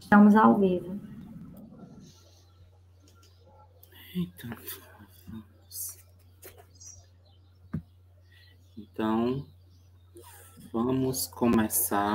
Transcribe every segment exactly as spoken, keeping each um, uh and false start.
Estamos ao vivo. Então, então vamos começar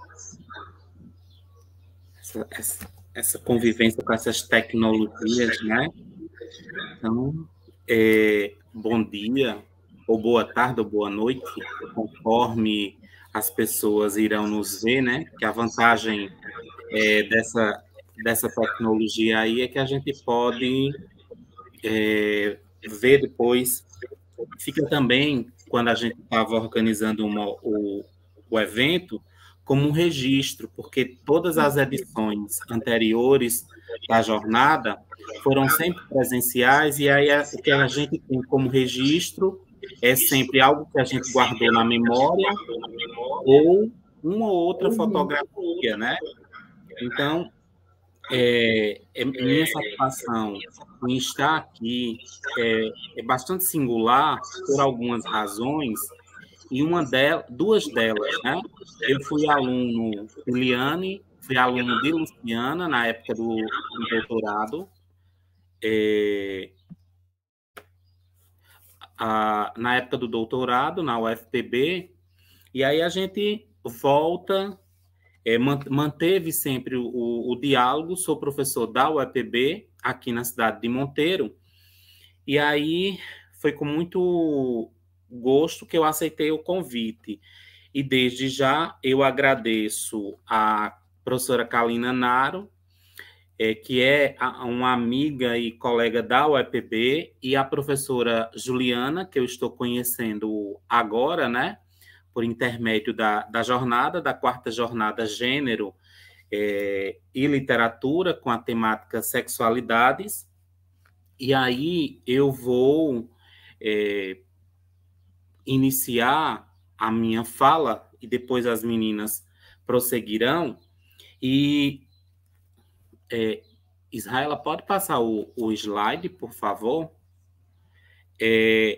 essa, essa, essa convivência com essas tecnologias, né? Então, é, bom dia, ou boa tarde, ou boa noite, conforme as pessoas irão nos ver, né? Que a vantagem é, dessa, dessa tecnologia aí é que a gente pode é, ver depois. Fica também, quando a gente estava organizando uma, o, o evento, como um registro, porque todas as edições anteriores da jornada foram sempre presenciais, e aí a, o que a gente tem como registro é sempre algo que a gente guardou na memória ou uma ou outra fotografia, né? Então, é, é minha satisfação em estar aqui é, é bastante singular por algumas razões, e uma delas, duas delas, né? Eu fui aluno de Liane, fui aluno de Luciana na época do, do doutorado, é, a, na época do doutorado na U F P B, e aí a gente volta. É, manteve sempre o, o, o diálogo. Sou professor da U E P B, aqui na cidade de Monteiro, e aí foi com muito gosto que eu aceitei o convite. E desde já eu agradeço a professora Kalina Naro, é, que é a, uma amiga e colega da U E P B, e a professora Juliana, que eu estou conhecendo agora, né? Por intermédio da, da jornada, da quarta jornada Gênero é, e Literatura, com a temática Sexualidades. E aí eu vou é, iniciar a minha fala, e depois as meninas prosseguirão. E, é, Israela, pode passar o, o slide, por favor? É,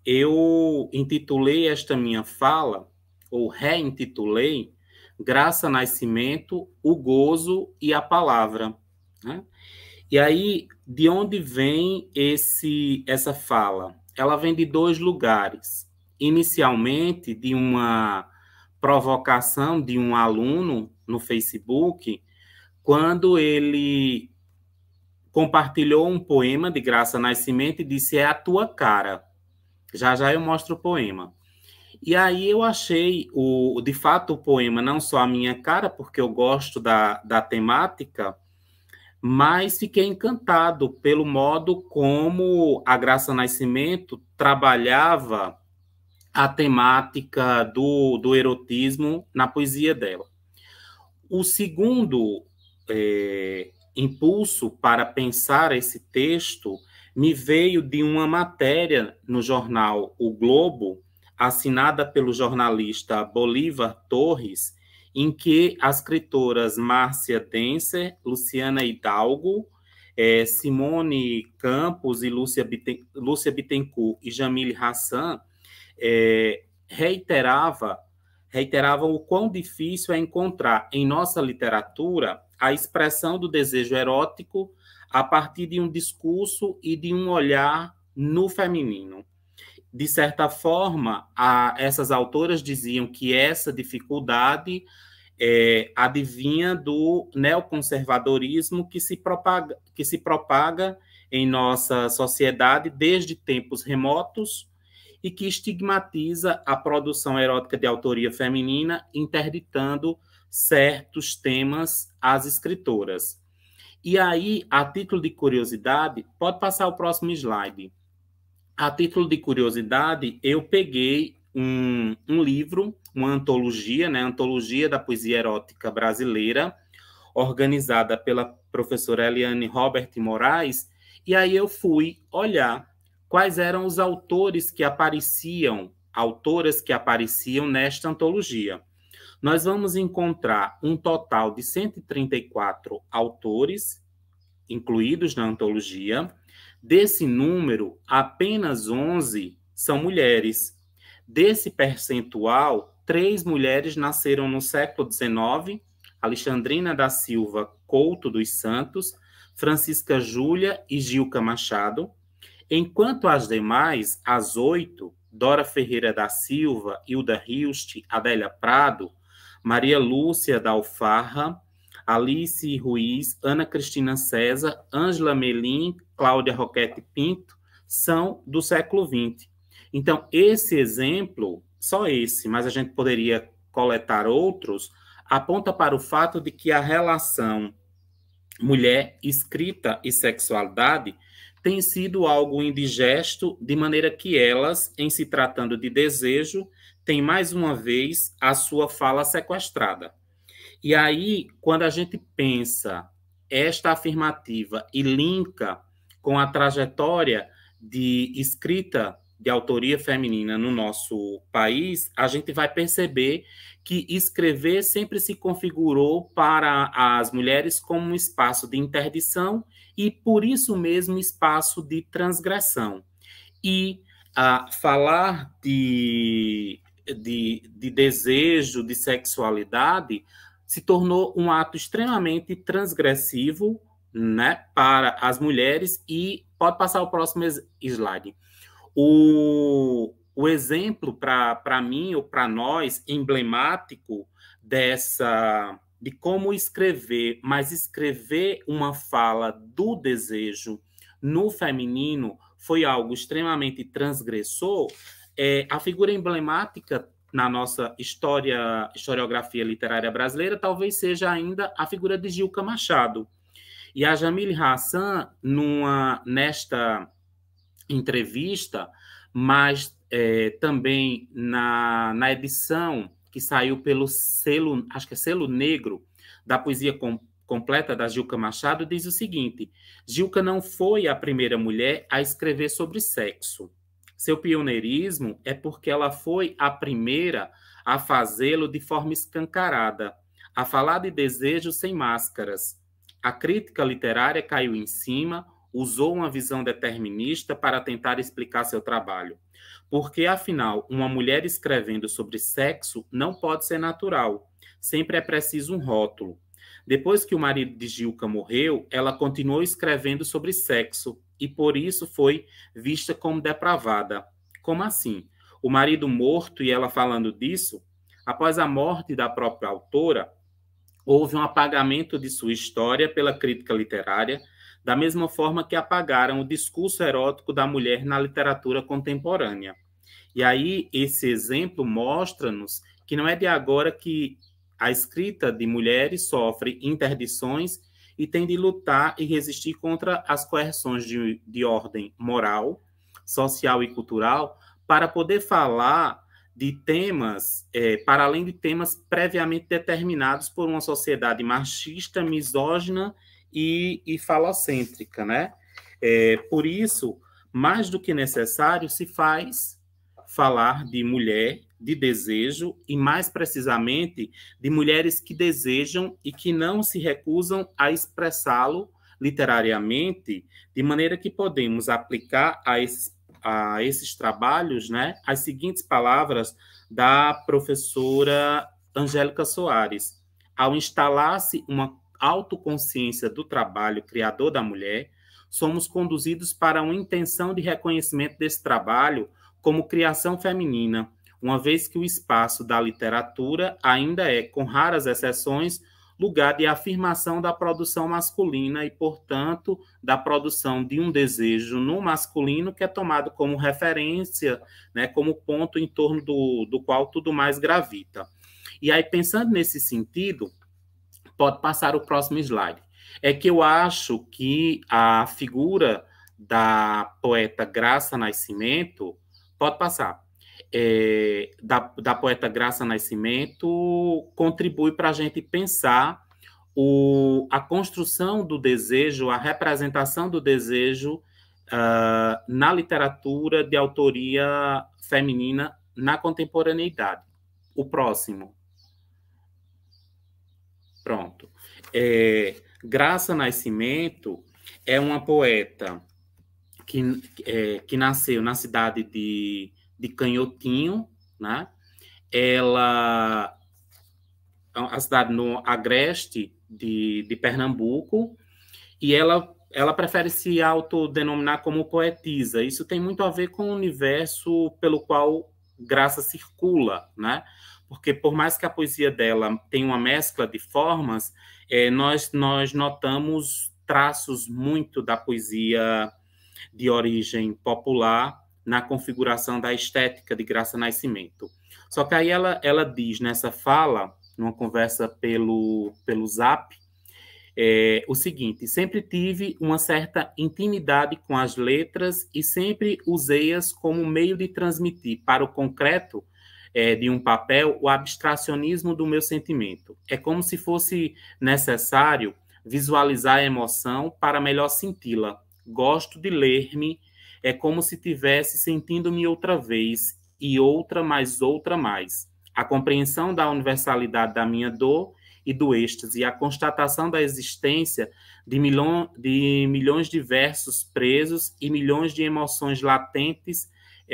eu intitulei esta minha fala, ou reintitulei, Graça Nascimento, o Gozo e a Palavra, né? E aí, de onde vem esse, essa fala? Ela vem de dois lugares. Inicialmente, de uma provocação de um aluno no Facebook, quando ele compartilhou um poema de Graça Nascimento e disse: é a tua cara. Já já eu mostro o poema. E aí eu achei, o, de fato, o poema não só a minha cara, porque eu gosto da, da temática, mas fiquei encantado pelo modo como a Graça Nascimento trabalhava a temática do, do erotismo na poesia dela. O segundo é, impulso para pensar esse texto me veio de uma matéria no jornal O Globo, assinada pelo jornalista Bolívar Torres, em que as escritoras Márcia Dencer, Luciana Hidalgo, é, Simone Campos e Lúcia, Biten, Lúcia Bittencourt e Jamile Hassan é, reiterava, reiteravam o quão difícil é encontrar em nossa literatura a expressão do desejo erótico a partir de um discurso e de um olhar no feminino. De certa forma, a, essas autoras diziam que essa dificuldade é, advinha do neoconservadorismo que se, propaga, que se propaga em nossa sociedade desde tempos remotos e que estigmatiza a produção erótica de autoria feminina, interditando certos temas às escritoras. E aí, a título de curiosidade, pode passar o próximo slide. A título de curiosidade, eu peguei um, um livro, uma antologia, né, Antologia da Poesia Erótica Brasileira, organizada pela professora Eliane Robert Moraes, e aí eu fui olhar quais eram os autores que apareciam, autoras que apareciam nesta antologia. Nós vamos encontrar um total de cento e trinta e quatro autores incluídos na antologia. Desse número, apenas onze são mulheres. Desse percentual, três mulheres nasceram no século dezenove, Alexandrina da Silva Couto dos Santos, Francisca Júlia e Gilca Machado, enquanto as demais, as oito, Dora Ferreira da Silva, Hilda Hilst, Adélia Prado, Maria Lúcia da Alfarra, Alice Ruiz, Ana Cristina César, Ângela Melim, Cláudia Roquete Pinto, são do século vinte. Então, esse exemplo, só esse, mas a gente poderia coletar outros, aponta para o fato de que a relação mulher, escrita e sexualidade tem sido algo indigesto, de maneira que elas, em se tratando de desejo, têm mais uma vez a sua fala sequestrada. E aí, quando a gente pensa esta afirmativa e linka com a trajetória de escrita de autoria feminina no nosso país, a gente vai perceber que escrever sempre se configurou para as mulheres como um espaço de interdição e, por isso mesmo, espaço de transgressão. E a falar de, de, de desejo, de sexualidade, se tornou um ato extremamente transgressivo, né, para as mulheres. E pode passar o próximo slide. O, o exemplo, para mim ou para nós, emblemático dessa, de como escrever, mas escrever uma fala do desejo no feminino foi algo extremamente transgressor, é, a figura emblemática na nossa história, historiografia literária brasileira talvez seja ainda a figura de Gilca Machado. E a Jamile Hassan, numa, nesta entrevista, mas é, também na, na edição que saiu pelo selo, acho que é Selo Negro, da poesia com, completa da Gilca Machado, diz o seguinte: Gilca não foi a primeira mulher a escrever sobre sexo. Seu pioneirismo é porque ela foi a primeira a fazê-lo de forma escancarada, a falar de desejo sem máscaras. A crítica literária caiu em cima, usou uma visão determinista para tentar explicar seu trabalho. Porque, afinal, uma mulher escrevendo sobre sexo não pode ser natural. Sempre é preciso um rótulo. Depois que o marido de Gilca morreu, ela continuou escrevendo sobre sexo e, por isso, foi vista como depravada. Como assim? O marido morto e ela falando disso? Após a morte da própria autora, houve um apagamento de sua história pela crítica literária, da mesma forma que apagaram o discurso erótico da mulher na literatura contemporânea. E aí, esse exemplo mostra-nos que não é de agora que a escrita de mulheres sofre interdições e tem de lutar e resistir contra as coerções de, de ordem moral, social e cultural, para poder falar de temas, é, para além de temas previamente determinados por uma sociedade machista, misógina e, e falocêntrica, né? É, por isso, mais do que necessário, se faz falar de mulher, de desejo, e mais precisamente de mulheres que desejam e que não se recusam a expressá-lo literariamente, de maneira que podemos aplicar a esses, a esses trabalhos, né, as seguintes palavras da professora Angélica Soares: ao instalar-se uma autoconsciência do trabalho criador da mulher, somos conduzidos para uma intenção de reconhecimento desse trabalho como criação feminina, uma vez que o espaço da literatura ainda é, com raras exceções, lugar de afirmação da produção masculina e, portanto, da produção de um desejo no masculino que é tomado como referência, né, como ponto em torno do, do qual tudo mais gravita. E aí, pensando nesse sentido, pode passar o próximo slide. É que eu acho que a figura da poeta Graça Nascimento, pode passar, é, da, da poeta Graça Nascimento contribui para a gente pensar o, a construção do desejo, a representação do desejo uh, na literatura de autoria feminina na contemporaneidade. O próximo. Pronto. É, Graça Nascimento é uma poeta que, é, que nasceu na cidade de, de Canhotinho, né? Ela, a cidade no Agreste, de, de Pernambuco, e ela, ela prefere se autodenominar como poetisa. Isso tem muito a ver com o universo pelo qual Graça circula, né? Porque por mais que a poesia dela tenha uma mescla de formas, é, nós, nós notamos traços muito da poesia de origem popular na configuração da estética de Graça Nascimento. Só que aí ela, ela diz nessa fala, numa conversa pelo, pelo Zap, é, o seguinte: sempre tive uma certa intimidade com as letras e sempre usei-as como meio de transmitir para o concreto é, de um papel o abstracionismo do meu sentimento. É como se fosse necessário visualizar a emoção para melhor senti-la. Gosto de ler-me, é como se tivesse sentindo-me outra vez, e outra mais outra mais. A compreensão da universalidade da minha dor e do êxtase, e a constatação da existência de, milho, de milhões de versos presos e milhões de emoções latentes,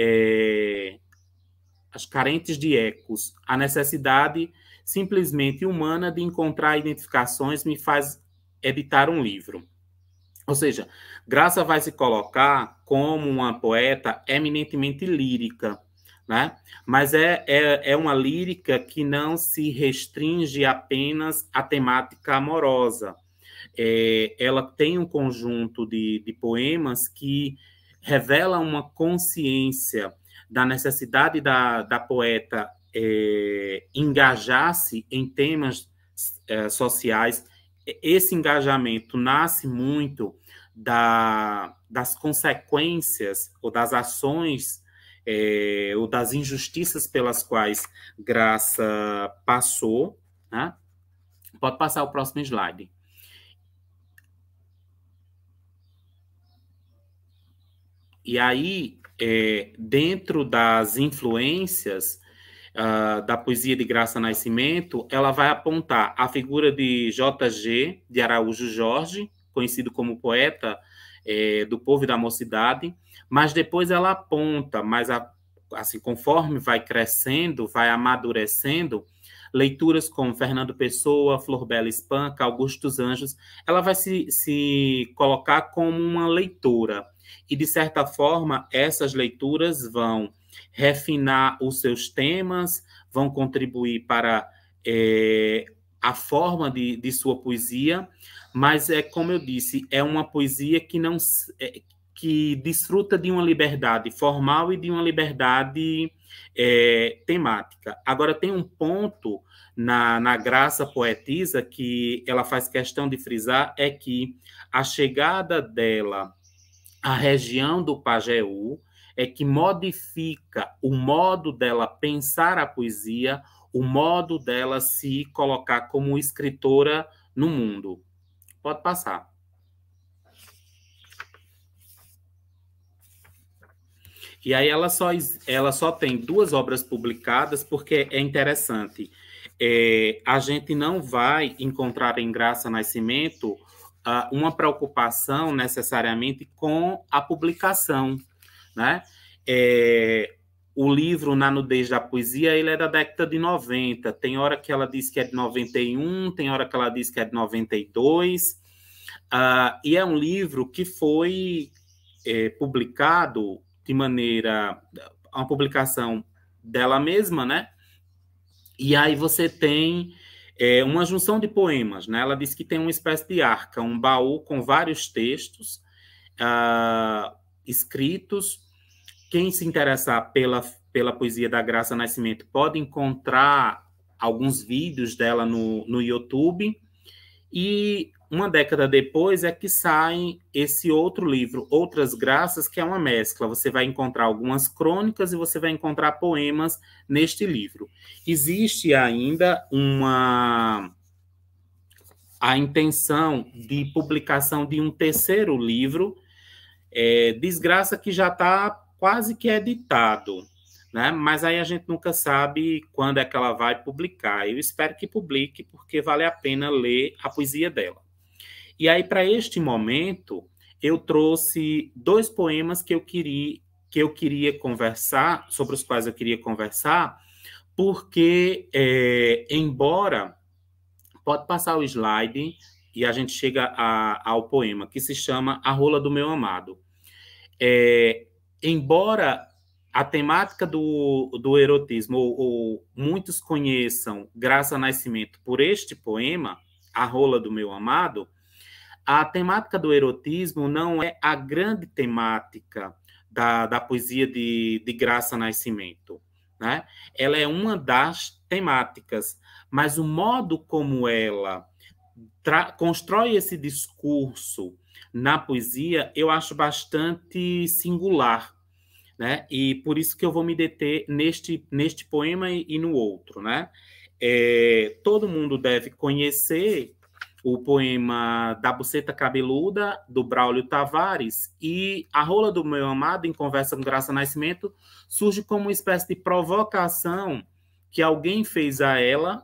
é, as carentes de ecos. A necessidade simplesmente humana de encontrar identificações me faz editar um livro. Ou seja, Graça vai se colocar como uma poeta eminentemente lírica, né? Mas é, é, é uma lírica que não se restringe apenas à temática amorosa. É, ela tem um conjunto de, de poemas que revela uma consciência da necessidade da, da poeta é, engajar-se em temas é, sociais. Esse engajamento nasce muito da, das consequências ou das ações é, ou das injustiças pelas quais Graça passou, né? Pode passar o próximo slide. E aí, é, dentro das influências uh, da poesia de Graça Nascimento, ela vai apontar a figura de J G de Araújo Jorge, conhecido como poeta é, do povo e da mocidade, mas depois ela aponta, mas a, assim, conforme vai crescendo, vai amadurecendo, leituras como Fernando Pessoa, Flor Bela Espanca, Augusto dos Anjos, ela vai se, se colocar como uma leitora. E, de certa forma, essas leituras vão refinar os seus temas, vão contribuir para é, a forma de, de sua poesia, mas, é como eu disse, é uma poesia que, não, é, que desfruta de uma liberdade formal e de uma liberdade é, temática. Agora, tem um ponto na, na Graça Poetisa que ela faz questão de frisar, é que a chegada dela à região do Pajeú é que modifica o modo dela pensar a poesia, o modo dela se colocar como escritora no mundo. Pode passar. E aí ela só, ela só tem duas obras publicadas, porque é interessante. É, a gente não vai encontrar em Graça Nascimento uh, uma preocupação necessariamente com a publicação, né? É, o livro Na Nudez da Poesia, ele é da década de noventa. Tem hora que ela diz que é de noventa e um, tem hora que ela diz que é de noventa e dois. Uh, e é um livro que foi é, publicado de maneira... uma publicação dela mesma, né? E aí você tem é, uma junção de poemas, né? Ela diz que tem uma espécie de arca, um baú com vários textos uh, escritos. Quem se interessar pela, pela poesia da Graça Nascimento pode encontrar alguns vídeos dela no, no YouTube. E uma década depois é que sai esse outro livro, Outras Graças, que é uma mescla. Você vai encontrar algumas crônicas e você vai encontrar poemas neste livro. Existe ainda uma a intenção de publicação de um terceiro livro, é, Desgraça, que já está quase que editado, né? Mas aí a gente nunca sabe quando é que ela vai publicar. Eu espero que publique, porque vale a pena ler a poesia dela. E aí, para este momento, eu trouxe dois poemas que eu queria, que eu queria conversar, sobre os quais eu queria conversar, porque, é, embora Pode passar o slide e a gente chega a, ao poema, que se chama A Rola do Meu Amado. É, embora a temática do, do erotismo, ou, ou muitos conheçam Graça Nascimento por este poema, A Rola do Meu Amado, a temática do erotismo não é a grande temática da, da poesia de, de Graça Nascimento, né? Ela é uma das temáticas, mas o modo como ela constrói esse discurso na poesia, eu acho bastante singular, né? E por isso que eu vou me deter neste, neste poema e, e no outro, né? É, todo mundo deve conhecer o poema Da Buceta Cabeluda, do Braulio Tavares, e A Rola do Meu Amado, em Conversa com Graça Nascimento, surge como uma espécie de provocação que alguém fez a ela,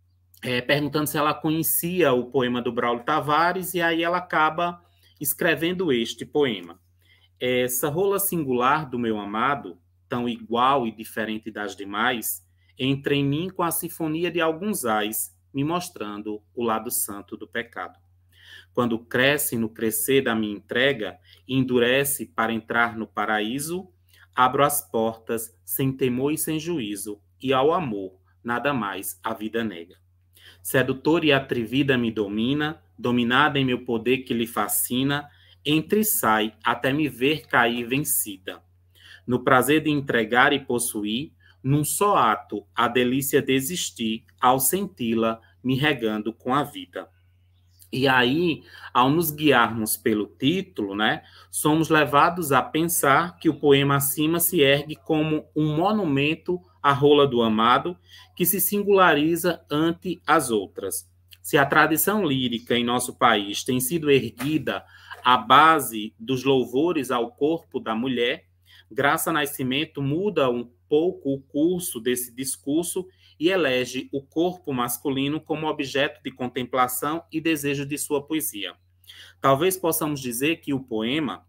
é, perguntando se ela conhecia o poema do Braulio Tavares, e aí ela acaba escrevendo este poema. Essa rola singular do meu amado, tão igual e diferente das demais, entra em mim com a sinfonia de alguns ais, me mostrando o lado santo do pecado. Quando cresce no crescer da minha entrega, endurece para entrar no paraíso, abro as portas sem temor e sem juízo, e ao amor nada mais a vida nega. Sedutora e atrevida me domina, dominada em meu poder que lhe fascina, entra e sai até me ver cair vencida. No prazer de entregar e possuir, num só ato, a delícia de existir, ao senti-la me regando com a vida. E aí, ao nos guiarmos pelo título, né, somos levados a pensar que o poema acima se ergue como um monumento à rola do amado, que se singulariza ante as outras. Se a tradição lírica em nosso país tem sido erguida à base dos louvores ao corpo da mulher, Graça Nascimento muda um pouco o curso desse discurso e elege o corpo masculino como objeto de contemplação e desejo de sua poesia. Talvez possamos dizer que o poema,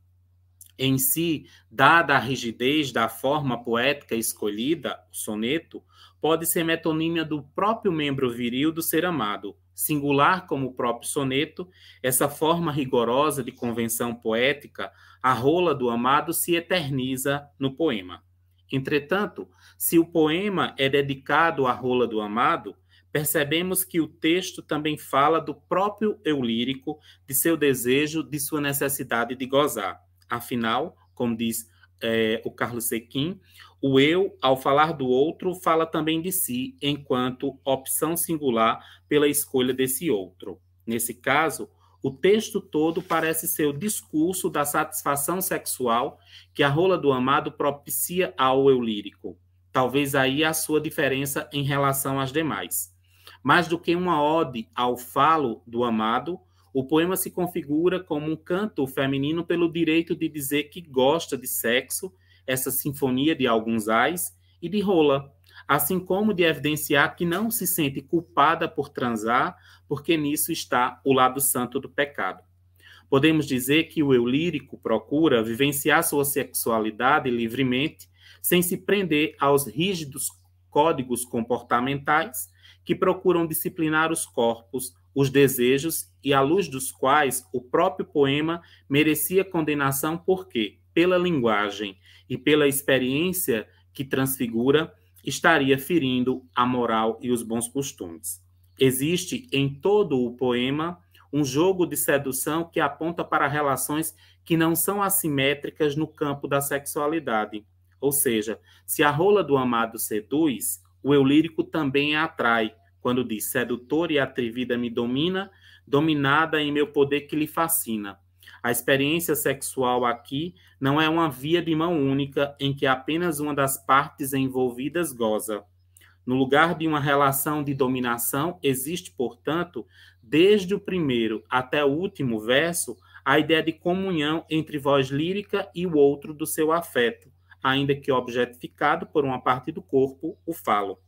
em si, dada a rigidez da forma poética escolhida, o soneto, pode ser metonímia do próprio membro viril do ser amado. Singular como o próprio soneto, essa forma rigorosa de convenção poética, a rola do amado se eterniza no poema. Entretanto, se o poema é dedicado à rola do amado, percebemos que o texto também fala do próprio eu lírico, de seu desejo, de sua necessidade de gozar. Afinal, como diz é, o Carlos Sequim, o eu, ao falar do outro, fala também de si, enquanto opção singular pela escolha desse outro. Nesse caso, o texto todo parece ser o discurso da satisfação sexual que a rola do amado propicia ao eu lírico. Talvez aí a sua diferença em relação às demais. Mais do que uma ode ao falo do amado, o poema se configura como um canto feminino pelo direito de dizer que gosta de sexo, essa sinfonia de alguns ais, e de rola, assim como de evidenciar que não se sente culpada por transar, porque nisso está o lado santo do pecado. Podemos dizer que o eu lírico procura vivenciar sua sexualidade livremente, sem se prender aos rígidos códigos comportamentais que procuram disciplinar os corpos, os desejos e à luz dos quais o próprio poema merecia condenação porque, pela linguagem e pela experiência que transfigura, estaria ferindo a moral e os bons costumes. Existe em todo o poema um jogo de sedução que aponta para relações que não são assimétricas no campo da sexualidade. Ou seja, se a rola do amado seduz, o eu lírico também a atrai, quando diz sedutora e atrevida me domina, dominada em meu poder que lhe fascina. A experiência sexual aqui não é uma via de mão única em que apenas uma das partes envolvidas goza. No lugar de uma relação de dominação, existe, portanto, desde o primeiro até o último verso, a ideia de comunhão entre voz lírica e o outro do seu afeto, ainda que objetificado por uma parte do corpo, o falo.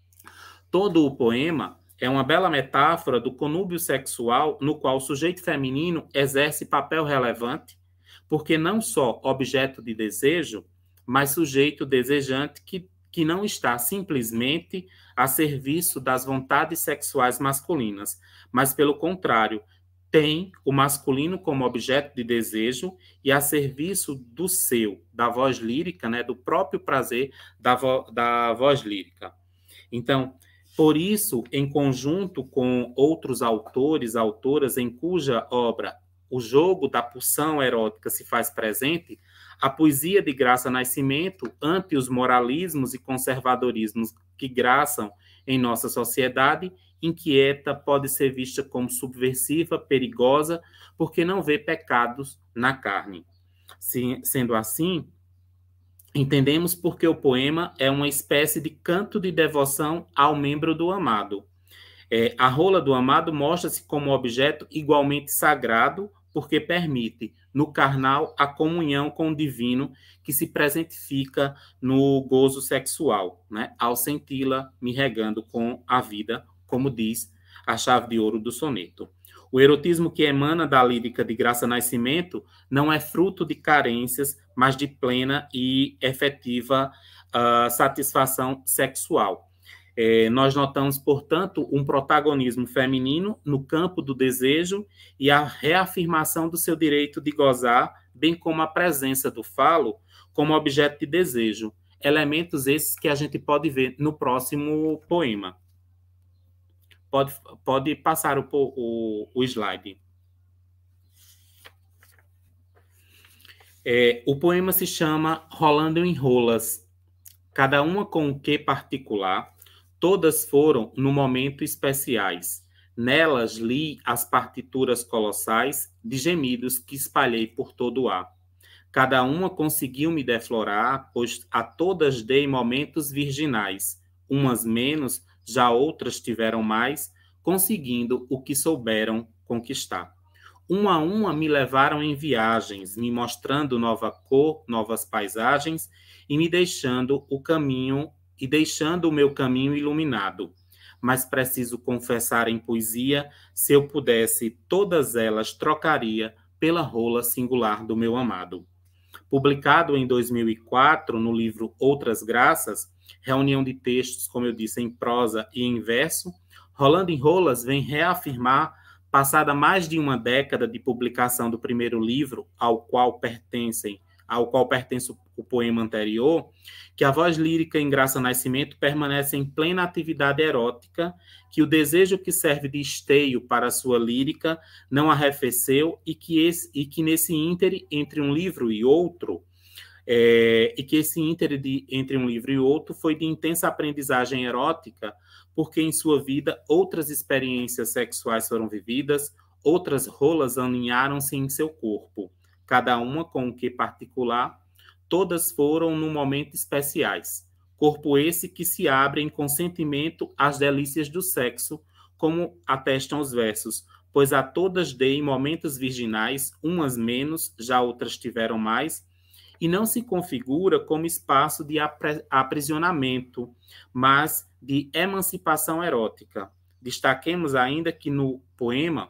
Todo o poema é uma bela metáfora do conúbio sexual no qual o sujeito feminino exerce papel relevante, porque não só objeto de desejo, mas sujeito desejante que, que não está simplesmente a serviço das vontades sexuais masculinas, mas, pelo contrário, tem o masculino como objeto de desejo e a serviço do seu, da voz lírica, né, do próprio prazer da, vo, da voz lírica. Então, por isso, em conjunto com outros autores, autoras em cuja obra o jogo da pulsão erótica se faz presente, a poesia de Graça Nascimento, ante os moralismos e conservadorismos que graçam em nossa sociedade, inquieta, pode ser vista como subversiva, perigosa, porque não vê pecados na carne. Se, sendo assim, entendemos porque o poema é uma espécie de canto de devoção ao membro do amado. É, a rola do amado mostra-se como objeto igualmente sagrado, porque permite, no carnal, a comunhão com o divino que se presentifica no gozo sexual, né? Ao senti-la me regando com a vida, como diz a chave de ouro do soneto. O erotismo que emana da lírica de Graça Nascimento não é fruto de carências, mas de plena e efetiva uh, satisfação sexual. É, nós notamos, portanto, um protagonismo feminino no campo do desejo e a reafirmação do seu direito de gozar, bem como a presença do falo como objeto de desejo, elementos esses que a gente pode ver no próximo poema. Pode, pode passar o, o, o slide. É, o poema se chama Rolando em Rolas, cada uma com um quê particular. Todas foram, no momento, especiais. Nelas li as partituras colossais de gemidos que espalhei por todo o ar. Cada uma conseguiu me deflorar, pois a todas dei momentos virginais. Umas menos, já outras tiveram mais, conseguindo o que souberam conquistar. Uma a uma me levaram em viagens, me mostrando nova cor, novas paisagens e me deixando o caminho e deixando o meu caminho iluminado. Mas preciso confessar em poesia, se eu pudesse, todas elas trocaria pela rola singular do meu amado. Publicado em dois mil e quatro no livro Outras Graças, reunião de textos, como eu disse, em prosa e em verso, Rolando em Rolas vem reafirmar, passada mais de uma década de publicação do primeiro livro, ao qual pertencem ao qual pertence o poema anterior, que a voz lírica em Graça Nascimento permanece em plena atividade erótica, que o desejo que serve de esteio para a sua lírica não arrefeceu e que, esse, e que nesse íntere entre um livro e outro, é, e que esse íntere de, entre um livro e outro foi de intensa aprendizagem erótica, porque em sua vida outras experiências sexuais foram vividas, outras rolas aninharam-se em seu corpo, cada uma com um quê particular, todas foram num momento especiais. Corpo esse que se abre em consentimento às delícias do sexo, como atestam os versos, pois a todas dei momentos virginais, umas menos, já outras tiveram mais, e não se configura como espaço de aprisionamento, mas de emancipação erótica. Destaquemos ainda que no poema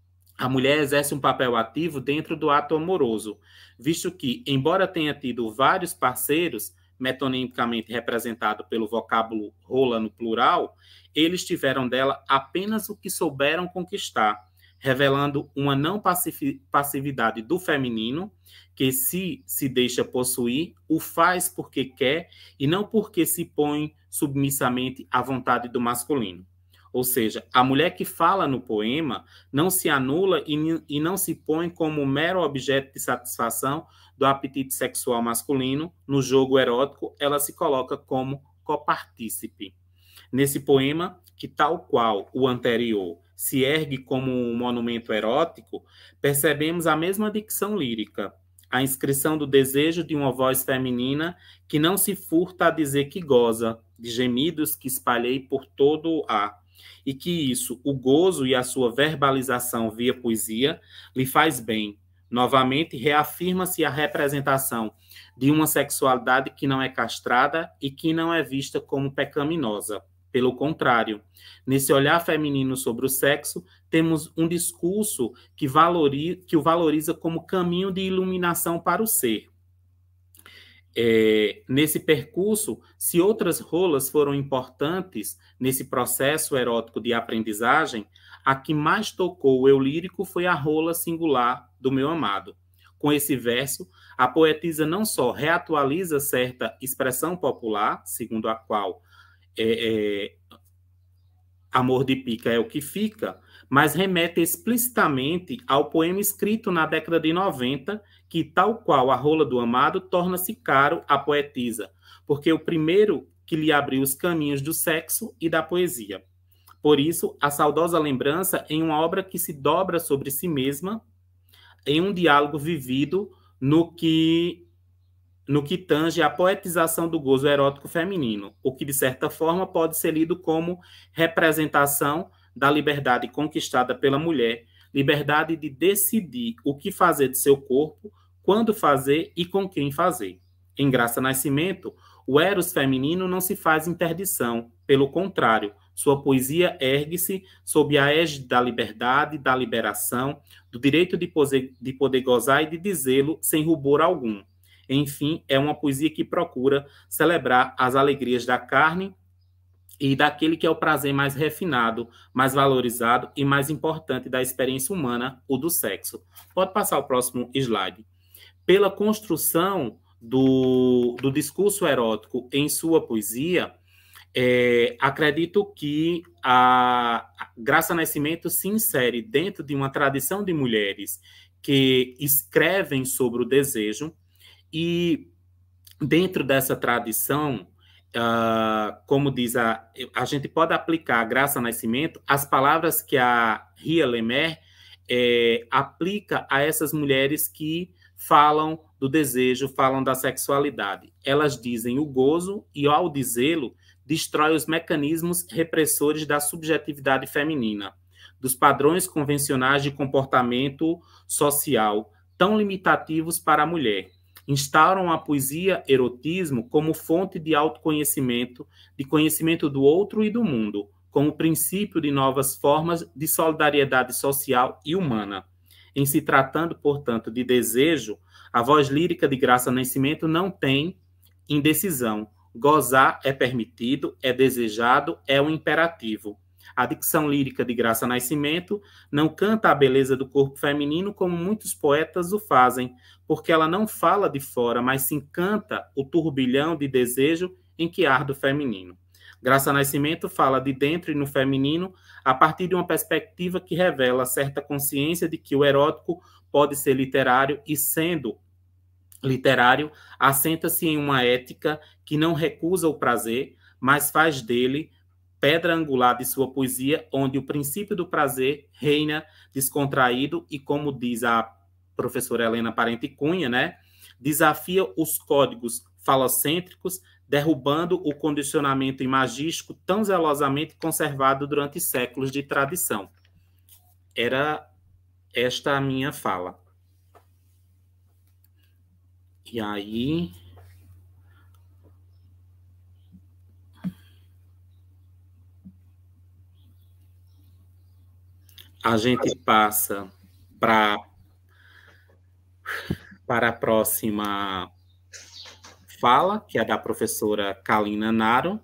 a mulher exerce um papel ativo dentro do ato amoroso, visto que, embora tenha tido vários parceiros, metonimicamente representado pelo vocábulo rola no plural, eles tiveram dela apenas o que souberam conquistar, revelando uma não passividade do feminino, que se se deixa possuir, o faz porque quer e não porque se põe submissamente à vontade do masculino. Ou seja, a mulher que fala no poema não se anula e, e não se põe como mero objeto de satisfação do apetite sexual masculino. No jogo erótico, ela se coloca como copartícipe. Nesse poema, que tal qual o anterior se ergue como um monumento erótico, percebemos a mesma dicção lírica, a inscrição do desejo de uma voz feminina que não se furta a dizer que goza, de gemidos que espalhei por todo o ar, e que isso, o gozo e a sua verbalização via poesia, lhe faz bem. Novamente, reafirma-se a representação de uma sexualidade que não é castrada e que não é vista como pecaminosa. Pelo contrário, nesse olhar feminino sobre o sexo, temos um discurso que, valoriza, que o valoriza como caminho de iluminação para o ser. É, nesse percurso, se outras rolas foram importantes nesse processo erótico de aprendizagem, a que mais tocou o eu lírico foi a rola singular do meu amado. Com esse verso, a poetisa não só reatualiza certa expressão popular, segundo a qual é, é, amor de pica é o que fica, mas remete explicitamente ao poema escrito na década de noventa, que, tal qual a rola do amado, torna-se caro à poetisa, porque o primeiro que lhe abriu os caminhos do sexo e da poesia. Por isso, a saudosa lembrança em uma obra que se dobra sobre si mesma, em um diálogo vivido no que, no que tange a poetização do gozo erótico feminino, o que, de certa forma, pode ser lido como representação da liberdade conquistada pela mulher, liberdade de decidir o que fazer de seu corpo, quando fazer e com quem fazer. Em Graça Nascimento, o eros feminino não se faz interdição, pelo contrário, sua poesia ergue-se sob a égide da liberdade, da liberação, do direito de poder, de poder gozar e de dizê-lo sem rubor algum. Enfim, é uma poesia que procura celebrar as alegrias da carne e daquele que é o prazer mais refinado, mais valorizado e mais importante da experiência humana, o do sexo. Pode passar o próximo slide. Pela construção do, do discurso erótico em sua poesia, é, acredito que a Graça Nascimento se insere dentro de uma tradição de mulheres que escrevem sobre o desejo, e dentro dessa tradição, uh, como diz a, a gente pode aplicar a Graça Nascimento as palavras que a Ria Lemer é, aplica a essas mulheres que falam do desejo, falam da sexualidade. Elas dizem o gozo e, ao dizê-lo, destrói os mecanismos repressores da subjetividade feminina, dos padrões convencionais de comportamento social, tão limitativos para a mulher. Instauram a poesia erotismo como fonte de autoconhecimento, de conhecimento do outro e do mundo, como princípio de novas formas de solidariedade social e humana. Em se tratando, portanto, de desejo, a voz lírica de Graça Nascimento não tem indecisão. Gozar é permitido, é desejado, é um imperativo. A dicção lírica de Graça Nascimento não canta a beleza do corpo feminino como muitos poetas o fazem, porque ela não fala de fora, mas se encanta o turbilhão de desejo em que arde o feminino. Graça Nascimento fala de dentro e no feminino a partir de uma perspectiva que revela certa consciência de que o erótico pode ser literário e, sendo literário, assenta-se em uma ética que não recusa o prazer, mas faz dele pedra angular de sua poesia, onde o princípio do prazer reina descontraído e, como diz a professora Helena Parente Cunha, né, desafia os códigos falocêntricos, derrubando o condicionamento imagístico tão zelosamente conservado durante séculos de tradição. Era esta a minha fala. E aí... a gente passa para para a próxima fala, que é da professora Kalina Naro.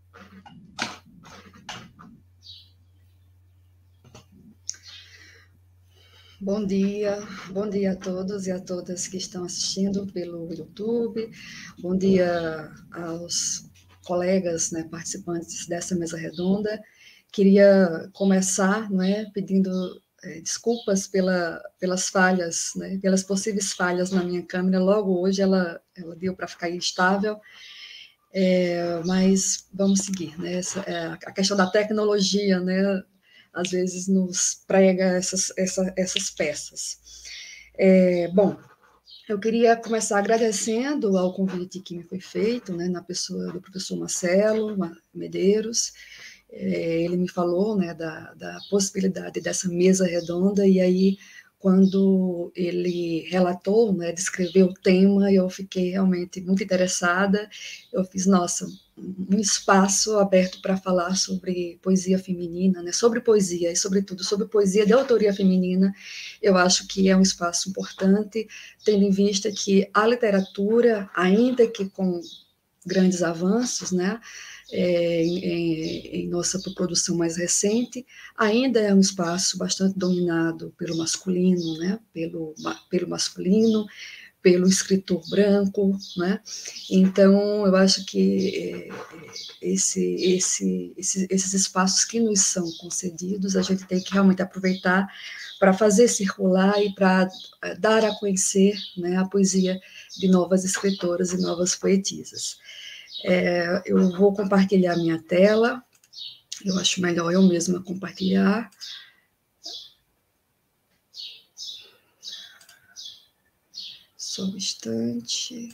Bom dia, bom dia a todos e a todas que estão assistindo pelo YouTube. Bom dia aos colegas, né, participantes dessa mesa redonda. Queria começar, né, pedindo é, desculpas pela, pelas falhas, né, pelas possíveis falhas na minha câmera. Logo hoje ela, ela deu para ficar instável, é, mas vamos seguir, né? Essa, é, a questão da tecnologia, né, às vezes nos prega essas, essa, essas peças. É, bom, eu queria começar agradecendo ao convite que me foi feito, né, na pessoa do professor Marcelo Medeiros. É, ele me falou, né, da, da possibilidade dessa mesa redonda, e aí quando ele relatou, né, descreveu o tema, eu fiquei realmente muito interessada. Eu fiz, nossa, um espaço aberto para falar sobre poesia feminina, né, sobre poesia e, sobretudo, sobre poesia de autoria feminina. Eu acho que é um espaço importante, tendo em vista que a literatura, ainda que com grandes avanços, né, É, em, em nossa produção mais recente, ainda é um espaço bastante dominado pelo masculino, né? pelo, pelo masculino, pelo escritor branco, né? Então, eu acho que esse, esse, esse, esses espaços que nos são concedidos, a gente tem que realmente aproveitar para fazer circular e para dar a conhecer, né, a poesia de novas escritoras e novas poetisas. É, eu vou compartilhar minha tela, eu acho melhor eu mesma compartilhar. Só um instante.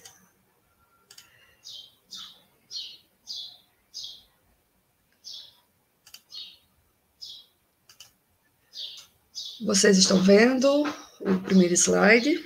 Vocês estão vendo o primeiro slide?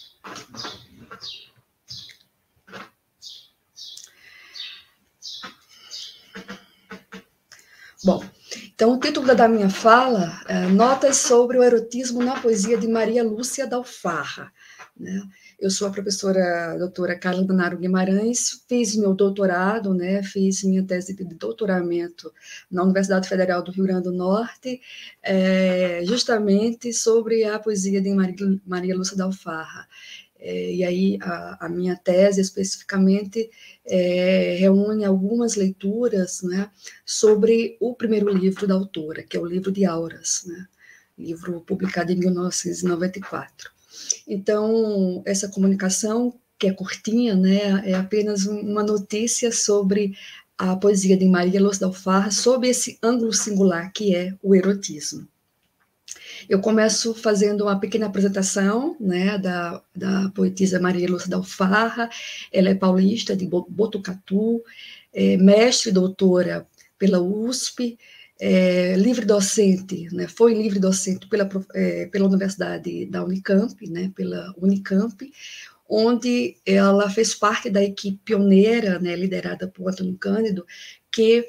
Bom, então o título da minha fala é Notas sobre o erotismo na poesia de Maria Lúcia da Alfarra. Né? Eu sou a professora doutora Carla Danaro Guimarães, fiz meu doutorado, né, fiz minha tese de doutoramento na Universidade Federal do Rio Grande do Norte, é, justamente sobre a poesia de Maria, Maria Lúcia da Alfarra. É, e aí a, a minha tese especificamente é, reúne algumas leituras, né, sobre o primeiro livro da autora, que é o livro de Auras, né, livro publicado em mil novecentos e noventa e quatro. Então, essa comunicação, que é curtinha, né, é apenas uma notícia sobre a poesia de Maria Lúcia da Alfarra, sob esse ângulo singular que é o erotismo. Eu começo fazendo uma pequena apresentação, né, da, da poetisa Maria Lúcia da Alfarra. Ela é paulista, de Botucatu, é mestre e doutora pela U S P, é, livre docente, né, foi livre docente pela, é, pela Universidade da Unicamp, né, pela Unicamp, onde ela fez parte da equipe pioneira, né, liderada por Antônio Cândido, que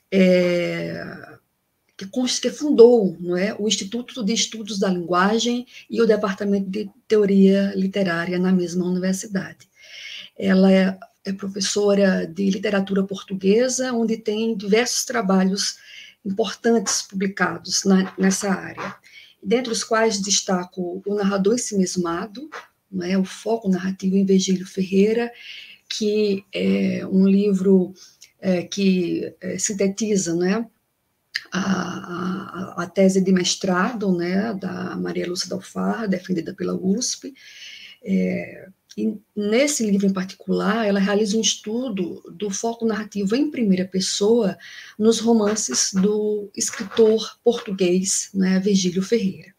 é, que fundou, não é, o Instituto de Estudos da Linguagem e o Departamento de Teoria Literária na mesma universidade. Ela é, é professora de literatura portuguesa, onde tem diversos trabalhos importantes publicados na, nessa área, dentre os quais destaco O Narrador Ensimesmado, não é, o foco narrativo em Virgílio Ferreira, que é um livro é, que é, sintetiza, não é, A, a, a tese de mestrado, né, da Maria Lúcia da Alfarra, defendida pela U S P. É, e nesse livro em particular, ela realiza um estudo do foco narrativo em primeira pessoa nos romances do escritor português, né, Virgílio Ferreira.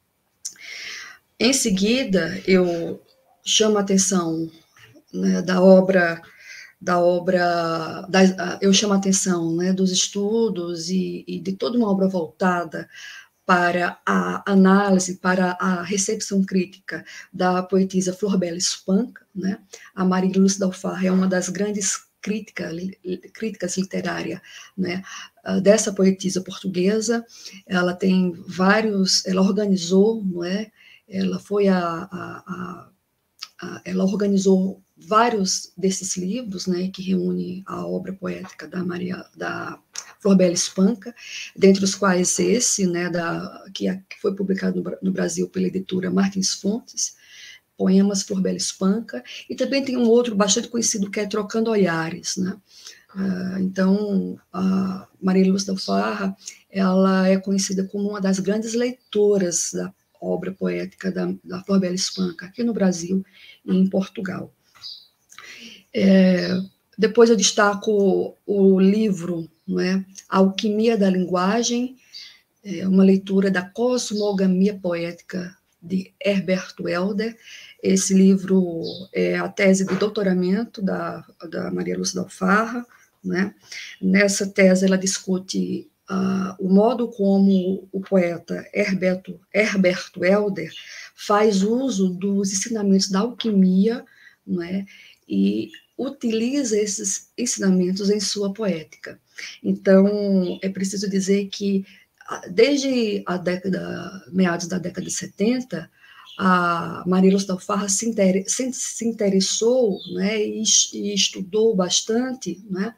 Em seguida, eu chamo a atenção, né, da obra da obra, da, eu chamo a atenção, né, dos estudos e, e de toda uma obra voltada para a análise, para a recepção crítica da poetisa Florbela Espanca, né? A Maria Lúcia da Alfarra é uma das grandes crítica, críticas literárias, né, dessa poetisa portuguesa. Ela tem vários, ela organizou, não é? Ela foi a, a, a, a ela organizou vários desses livros, né, que reúne a obra poética da Maria, da Florbela Espanca, dentre os quais esse, né, da, que, que foi publicado no, no Brasil pela editora Martins Fontes, Poemas Florbela Espanca, e também tem um outro bastante conhecido que é Trocando Olhares, né. Uh, então, a Maria Lúcia da Alfarra, ela é conhecida como uma das grandes leitoras da obra poética da, da Florbela Espanca, aqui no Brasil e em Portugal. É, depois eu destaco o livro, não é, Alquimia da Linguagem, é uma leitura da Cosmogamia Poética de Herberto Helder. Esse livro é a tese de doutoramento da, da Maria Lúcia da Alfarra, né? Nessa tese ela discute uh, o modo como o poeta Herberto, Herberto Helder faz uso dos ensinamentos da alquimia, não é? E utiliza esses ensinamentos em sua poética. Então, é preciso dizer que, desde a década, meados da década de setenta, a Maria Lúcia da Alfarra se, inter, se, se interessou, né, e, e estudou bastante, né,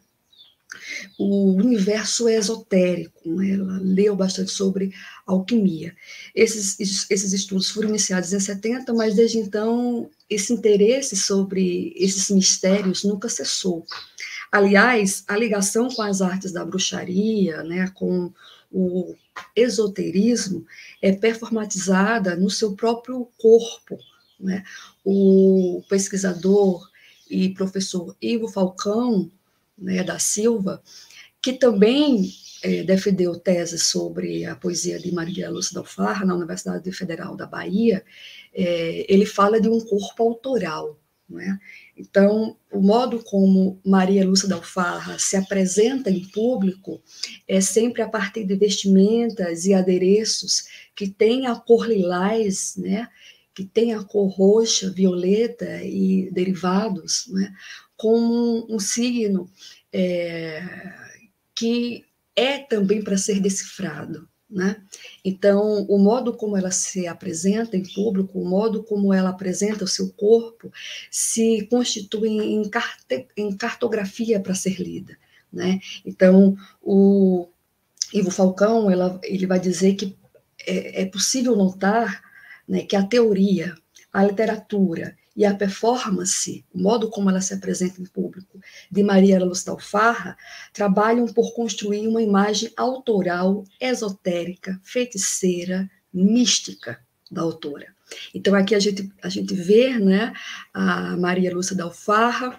o universo esotérico, né, ela leu bastante sobre alquimia. Esses, esses estudos foram iniciados em setenta, mas desde então esse interesse sobre esses mistérios nunca cessou. Aliás, a ligação com as artes da bruxaria, né, com o esoterismo, é performatizada no seu próprio corpo, né? O pesquisador e professor Ivo Falcão, né, da Silva, que também é, defendeu tese sobre a poesia de Maria Lúcia da Alfarra na Universidade Federal da Bahia, é, ele fala de um corpo autoral, não é? Então, o modo como Maria Lúcia da Alfarra se apresenta em público é sempre a partir de vestimentas e adereços que têm a cor lilás, né, que tem a cor roxa, violeta e derivados, né, como um signo é, que é também para ser decifrado, né? Então, o modo como ela se apresenta em público, o modo como ela apresenta o seu corpo, se constitui em, carte, em cartografia para ser lida, né? Então, o Ivo Falcão, ela, ele vai dizer que é, é possível notar, né, que a teoria, a literatura e a performance, o modo como ela se apresenta em público, de Maria Lúcia da Alfarra, trabalham por construir uma imagem autoral, esotérica, feiticeira, mística da autora. Então, aqui a gente, a gente vê, né, a Maria Lúcia da Alfarra,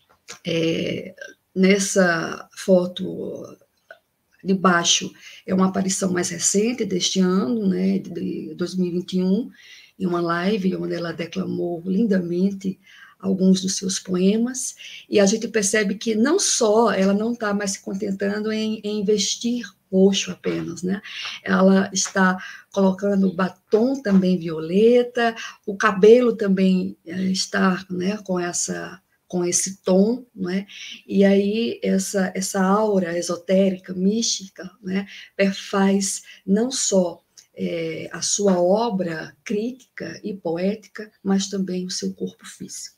é, nessa foto de baixo, é uma aparição mais recente deste ano, né, de dois mil e vinte e um, em uma live onde ela declamou lindamente alguns dos seus poemas, e a gente percebe que não só ela não está mais se contentando em, em vestir roxo apenas, né? Ela está colocando o batom também violeta, o cabelo também está, né, com essa com esse tom, né? E aí essa essa aura esotérica, mística, né, perfaz não só é, a sua obra crítica e poética, mas também o seu corpo físico.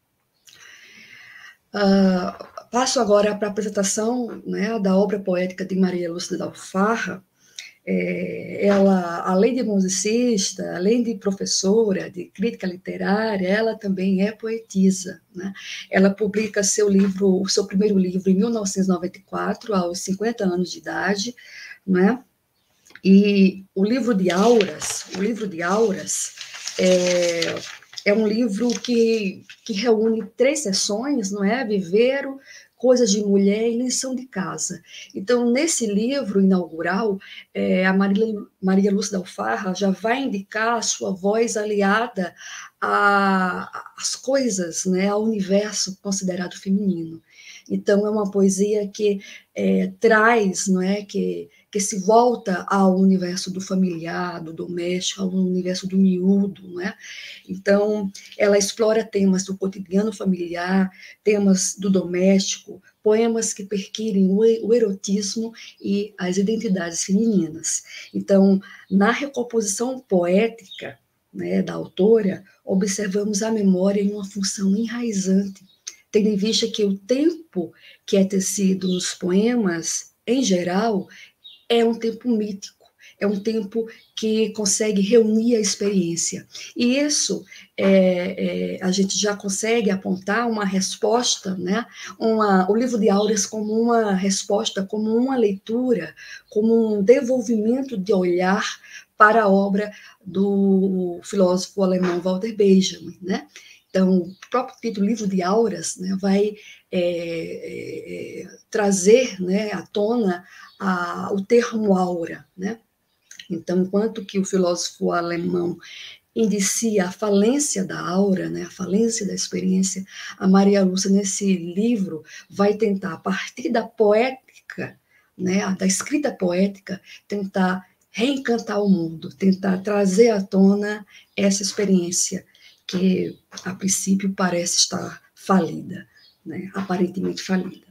Uh, passo agora para a apresentação, né, da obra poética de Maria Lúcia da Alfarra. É, ela, além de musicista, além de professora de crítica literária, ela também é poetisa, né? Ela publica seu livro, o seu primeiro livro em mil novecentos e noventa e quatro, aos cinquenta anos de idade, né? E o livro de Auras, o livro de Auras é, é um livro que, que reúne três seções, não é? Viveiro, Coisas de Mulher e Lição de Casa. Então, nesse livro inaugural, é, a Maria, Maria Lúcia da Alfarra já vai indicar a sua voz aliada às coisas, né, ao universo considerado feminino. Então, é uma poesia que é, traz, não é, que, que se volta ao universo do familiar, do doméstico, ao universo do miúdo, não é? Então, ela explora temas do cotidiano familiar, temas do doméstico, poemas que perquirem o erotismo e as identidades femininas. Então, na recomposição poética, né, da autora, observamos a memória em uma função enraizante, tendo em vista que o tempo que é tecido nos poemas, em geral, é um tempo mítico, é um tempo que consegue reunir a experiência. E isso, é, é, a gente já consegue apontar uma resposta, né? Uma, o livro de Auras como uma resposta, como uma leitura, como um devolvimento de olhar para a obra do filósofo alemão Walter Benjamin, né? Então, o próprio título, Livro de Auras, né, vai é, é, trazer, né, à tona a, o termo aura, né? Então, enquanto que o filósofo alemão indicia a falência da aura, né, a falência da experiência, a Maria Lúcia, nesse livro, vai tentar, a partir da poética, né, da escrita poética, tentar reencantar o mundo, tentar trazer à tona essa experiência que, a princípio, parece estar falida, né, aparentemente falida.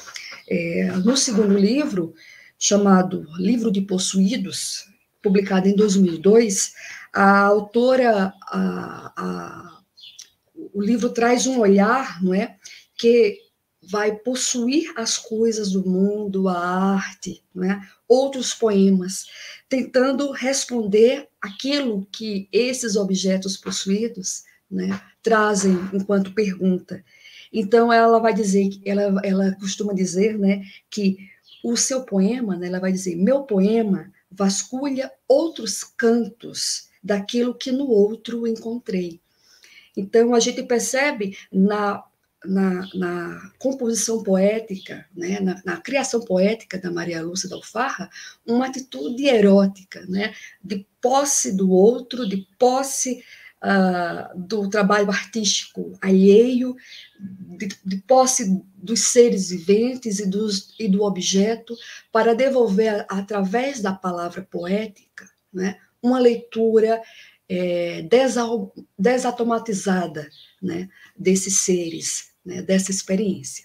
É, no segundo livro, chamado Livro de Possuídos, publicado em dois mil e dois, a autora, a, a, o livro traz um olhar, não é, que vai possuir as coisas do mundo, a arte, né, outros poemas, tentando responder aquilo que esses objetos possuídos, né, trazem enquanto pergunta. Então, ela vai dizer, ela, ela costuma dizer, né, que o seu poema, né, ela vai dizer, meu poema vasculha outros cantos daquilo que no outro encontrei. Então, a gente percebe na, na, na composição poética, né, na, na criação poética da Maria Lúcia da Alfarra, uma atitude erótica, né, de posse do outro, de posse uh, do trabalho artístico alheio, de, de posse dos seres viventes e, dos, e do objeto, para devolver, através da palavra poética, né, uma leitura é, desal, desautomatizada, né, desses seres, né, dessa experiência.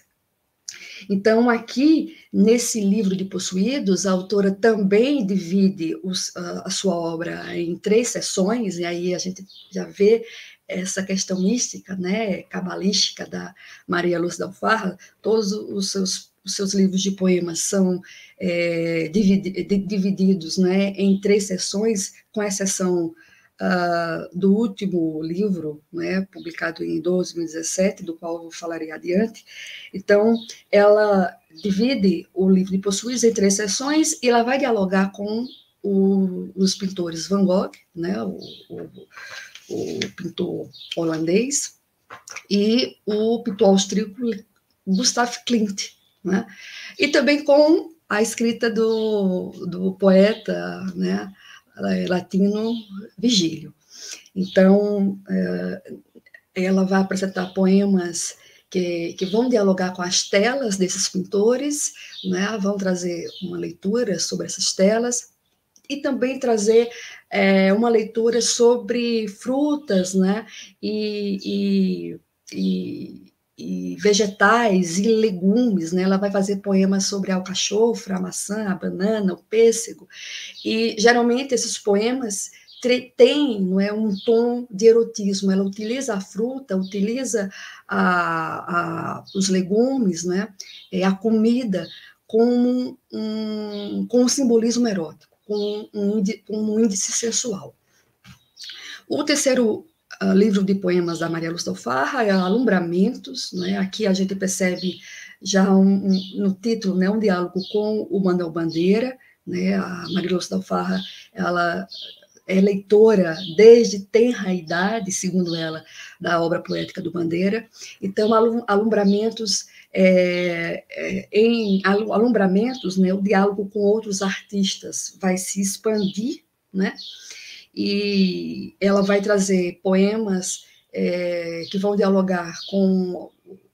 Então, aqui, nesse livro de Possuídos, a autora também divide os, a, a sua obra em três seções, e aí a gente já vê essa questão mística, né, cabalística da Maria Lúcia da Alfarra. Todos os seus, os seus livros de poemas são é, dividi, divididos, né, em três seções, com exceção Uh, do último livro, né, publicado em dois mil e dezessete, do qual eu falarei adiante. Então, ela divide o livro de Possuídos em três seções e ela vai dialogar com o, os pintores Van Gogh, né, o, o, o pintor holandês, e o pintor austríaco Gustav Klimt, né, e também com a escrita do, do poeta, né, latino Vigílio. Então, ela vai apresentar poemas que, que vão dialogar com as telas desses pintores, né? Vão trazer uma leitura sobre essas telas e também trazer é, uma leitura sobre frutas, né? E, e, e e vegetais e legumes, né? Ela vai fazer poemas sobre a alcachofra, a maçã, a banana, o pêssego, e geralmente esses poemas têm, não é, um tom de erotismo. Ela utiliza a fruta, utiliza a, a, os legumes, né? A comida como um, com um simbolismo erótico, com um, com um índice sensual. O terceiro Uh, livro de poemas da Maria Lúcia da Alfarra é Alumbramentos, né? Aqui a gente percebe já um, um, no título, né, um diálogo com o Manuel Bandeira, né? A Maria Lúcia da Alfarra, ela é leitora desde tenra idade, segundo ela, da obra poética do Bandeira. Então, Alumbramentos, é, é, em Alumbramentos, né, o diálogo com outros artistas vai se expandir, né? E ela vai trazer poemas é, que vão dialogar com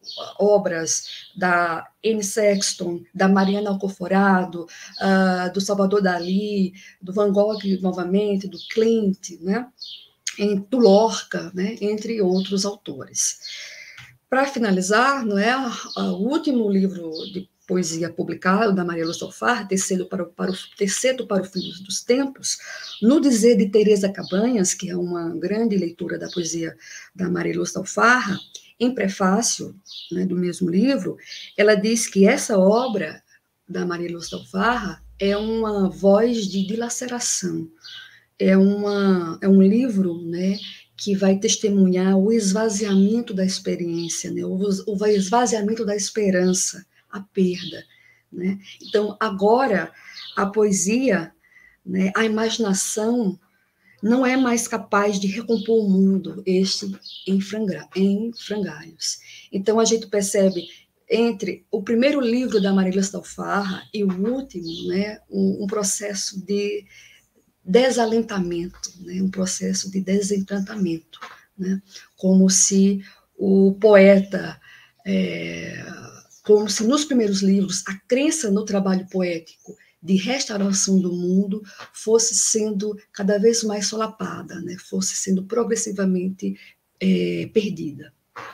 obras da Anne Sexton, da Mariana Alcoforado, uh, do Salvador Dalí, do Van Gogh novamente, do Klimt, né? do Lorca, né? entre outros autores. Para finalizar, não é, o último livro de poesia publicado da Maria Lúcia da Alfarra, Tecendo para, para, Tecendo para o Fim dos Tempos, no dizer de Teresa Cabanhas, que é uma grande leitora da poesia da Maria Lúcia da Alfarra, em prefácio, né, do mesmo livro, ela diz que essa obra da Maria Lúcia da Alfarra é uma voz de dilaceração, é, uma, é um livro, né, que vai testemunhar o esvaziamento da experiência, né, o, o esvaziamento da esperança, a perda, né? Então, agora, a poesia, né, a imaginação, não é mais capaz de recompor o mundo, este em, franga, em frangalhos. Então, a gente percebe, entre o primeiro livro da Maria Lúcia da Alfarra e o último, né, um, um processo de desalentamento, né, um processo de desencantamento, né, como se o poeta... É, como se nos primeiros livros a crença no trabalho poético de restauração do mundo fosse sendo cada vez mais solapada, né? Fosse sendo progressivamente é, perdida.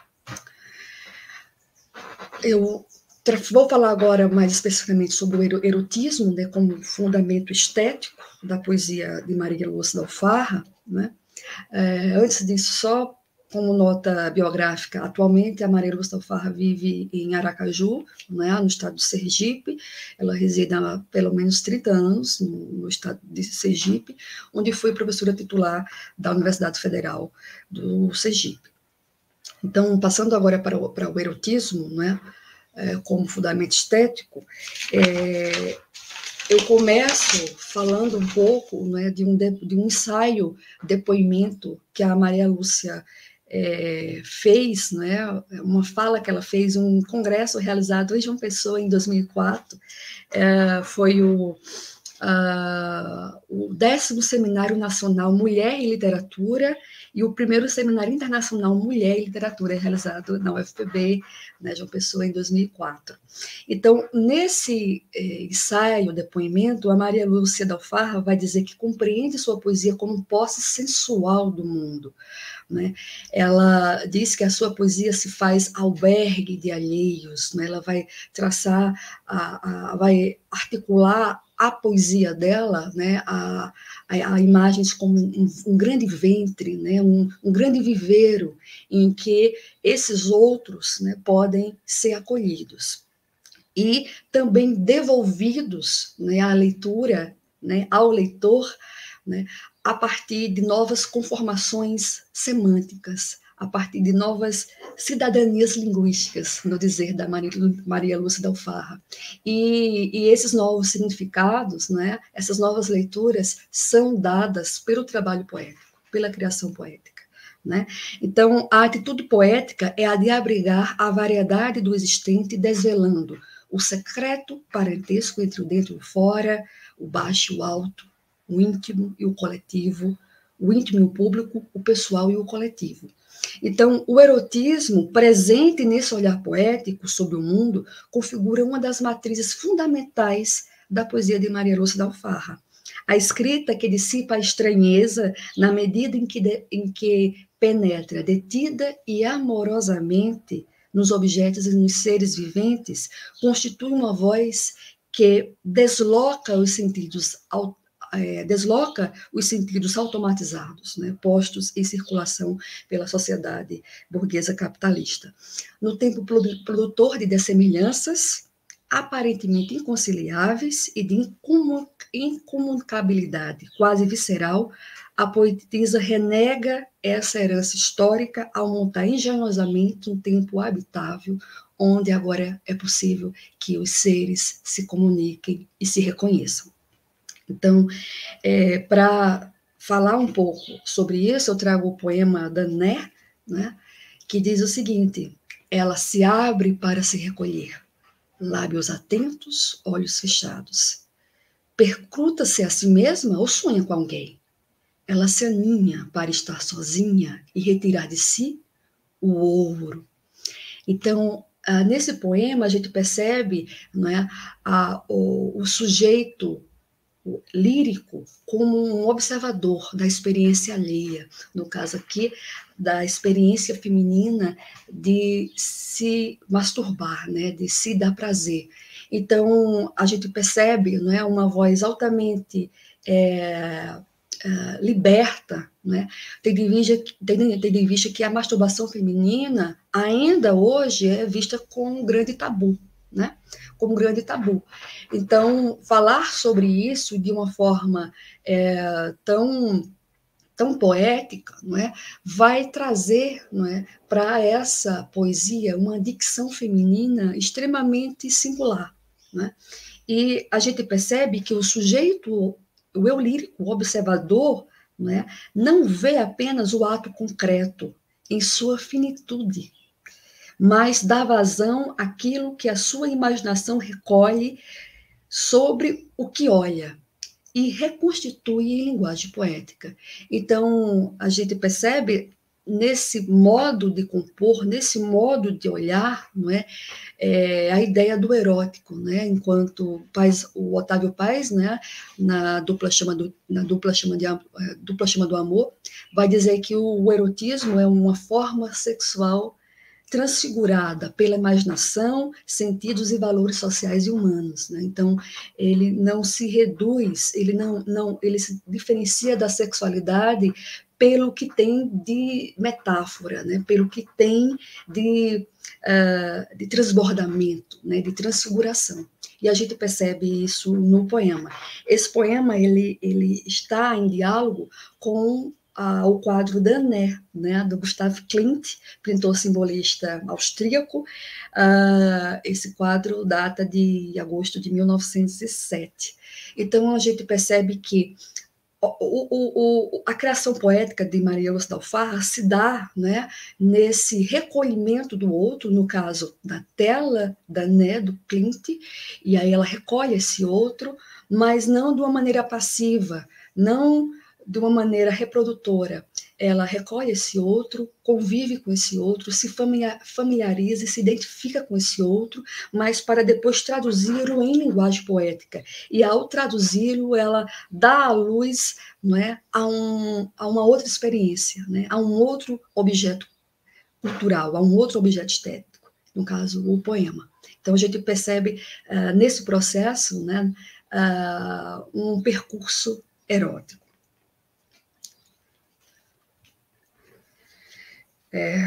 Eu vou falar agora mais especificamente sobre o erotismo, né, como fundamento estético da poesia de Maria Lúcia da Alfarra, né? É, antes disso, só como nota biográfica, atualmente a Maria Lúcia da Alfarra vive em Aracaju, né, no estado de Sergipe. Ela reside há pelo menos trinta anos no, no estado de Sergipe, onde foi professora titular da Universidade Federal do Sergipe. Então, passando agora para o, para o erotismo, né, é, como fundamento estético, é, eu começo falando um pouco, né, de, um, de um ensaio, depoimento que a Maria Lúcia é, fez, né, uma fala que ela fez, um congresso realizado em João Pessoa em dois mil e quatro, é, foi o, a, o décimo Seminário Nacional Mulher e Literatura e o primeiro Seminário Internacional Mulher e Literatura realizado na U F P B, né, João Pessoa, em dois mil e quatro. Então, nesse eh, ensaio, depoimento, a Maria Lúcia da Alfarra vai dizer que compreende sua poesia como posse sensual do mundo, né? Ela diz que a sua poesia se faz albergue de alheios, né? Ela vai traçar, a, a, vai articular a poesia dela, né, a, a, a imagens como um, um grande ventre, né, um, um grande viveiro em que esses outros, né, podem ser acolhidos e também devolvidos, né, à leitura, né, ao leitor, né, a partir de novas conformações semânticas, a partir de novas cidadanias linguísticas, no dizer da Maria Lúcia da Alfarra. E, e esses novos significados, né, essas novas leituras, são dadas pelo trabalho poético, pela criação poética. Né? Então, a atitude poética é a de abrigar a variedade do existente, desvelando o secreto parentesco entre o dentro e o fora, o baixo e o alto, o íntimo e o coletivo, o íntimo e o público, o pessoal e o coletivo. Então, o erotismo, presente nesse olhar poético sobre o mundo, configura uma das matrizes fundamentais da poesia de Maria Lúcia da Alfarra. A escrita que dissipa a estranheza na medida em que, de, em que penetra detida e amorosamente nos objetos e nos seres viventes, constitui uma voz que desloca os sentidos É, desloca os sentidos automatizados, né, postos em circulação pela sociedade burguesa capitalista. No tempo produtor de dessemelhanças, aparentemente inconciliáveis e de incomunicabilidade quase visceral, a poetisa renega essa herança histórica ao montar engenhosamente um tempo habitável, onde agora é possível que os seres se comuniquem e se reconheçam. Então, é, para falar um pouco sobre isso, eu trago o poema Dané, né, que diz o seguinte: ela se abre para se recolher, lábios atentos, olhos fechados. Percruta-se a si mesma ou sonha com alguém? Ela se aninha para estar sozinha e retirar de si o ouro. Então, ah, nesse poema, a gente percebe, não é, a, o, o sujeito lírico como um observador da experiência alheia, no caso aqui, da experiência feminina de se masturbar, né, de se dar prazer. Então, a gente percebe, não é, uma voz altamente é, é, liberta, né, tendo em vista, tendo em vista que a masturbação feminina ainda hoje é vista como um grande tabu, né, como um grande tabu. Então, falar sobre isso de uma forma é, tão, tão poética, não é, vai trazer, não é, para essa poesia uma dicção feminina extremamente singular. Não é? E a gente percebe que o sujeito, o eu lírico, o observador, não é, não vê apenas o ato concreto em sua finitude, mas dá vazão àquilo que a sua imaginação recolhe sobre o que olha e reconstitui em linguagem poética. Então, a gente percebe nesse modo de compor, nesse modo de olhar, não é, é a ideia do erótico, né? Enquanto Paz, o Otávio Paz, né, na dupla chama do, na dupla chama de dupla chama do amor, vai dizer que o erotismo é uma forma sexual transfigurada pela imaginação, sentidos e valores sociais e humanos, né? Então, ele não se reduz, ele não, não, ele se diferencia da sexualidade pelo que tem de metáfora, né? Pelo que tem de, uh, de transbordamento, né? De transfiguração. E a gente percebe isso no poema. Esse poema ele, ele está em diálogo com Ah, o quadro Dané, né, do Gustav Klimt, pintor simbolista austríaco. Ah, esse quadro data de agosto de mil novecentos e sete. Então, a gente percebe que o, o, o, a criação poética de Maria Lúcia da Alfarra se dá, né, nesse recolhimento do outro, no caso da tela Dané, do Klimt, e aí ela recolhe esse outro, mas não de uma maneira passiva, não de uma maneira reprodutora. Ela recolhe esse outro, convive com esse outro, se familiariza e se identifica com esse outro, mas para depois traduzi-lo em linguagem poética. E ao traduzi-lo, ela dá à luz, não é, a, um, a uma outra experiência, né, a um outro objeto cultural, a um outro objeto estético, no caso, o poema. Então, a gente percebe uh, nesse processo, né, uh, um percurso erótico. É,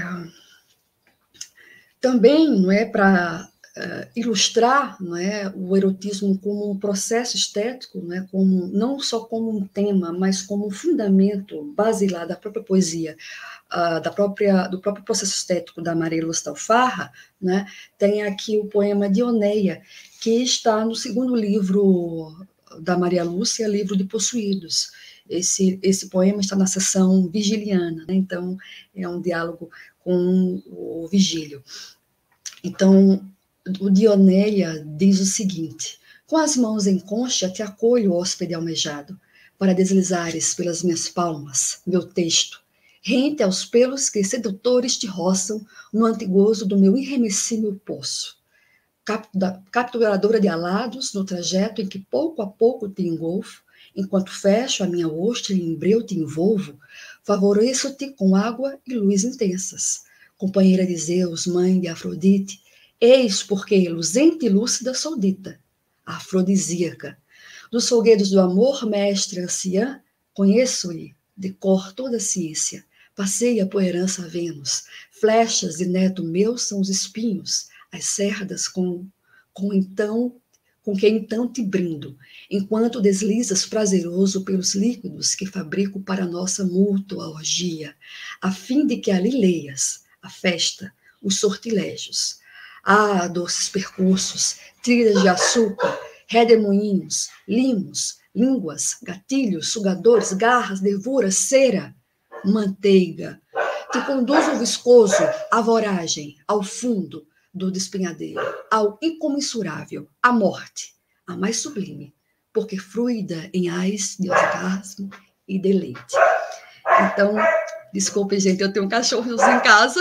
também, não é, para uh, ilustrar, não é, o erotismo como um processo estético, não é, como, não só como um tema, mas como um fundamento basilar da própria poesia, uh, da própria, do próprio processo estético da Maria Lúcia da Alfarra, né, tem aqui o poema Dioneia, que está no segundo livro da Maria Lúcia, livro de Possuídos. Esse, esse poema está na seção vigiliana, né? Então é um diálogo com o Vigílio. Então, o Dioneia diz o seguinte: com as mãos em concha te acolho, hóspede almejado, para deslizares pelas minhas palmas meu texto, rente aos pelos que sedutores te roçam no antigozo do meu irremessível poço. Capturadora de alados no trajeto em que pouco a pouco te engolfo, enquanto fecho a minha ostra e em breu te envolvo, favoreço-te com água e luz intensas. Companheira de Zeus, mãe de Afrodite, eis porque luzente e lúcida sou dita, afrodisíaca. Dos folguedos do amor, mestre anciã, conheço-lhe de cor toda a ciência. Passeia por herança a Vênus, flechas de neto meu são os espinhos, as cerdas com, com então com que então te brindo, enquanto deslizas prazeroso pelos líquidos que fabrico para nossa mútua orgia, a fim de que ali leias a festa, os sortilégios. Ah, doces percursos, trilhas de açúcar, redemoinhos, limos, línguas, gatilhos, sugadores, garras, nervura, cera, manteiga. Te conduzo viscoso à voragem, ao fundo do despenhadeiro, ao incomensurável, à morte, a mais sublime, porque fruida em ais de orgasmo e deleite. Então, desculpe, gente, eu tenho cachorros em casa,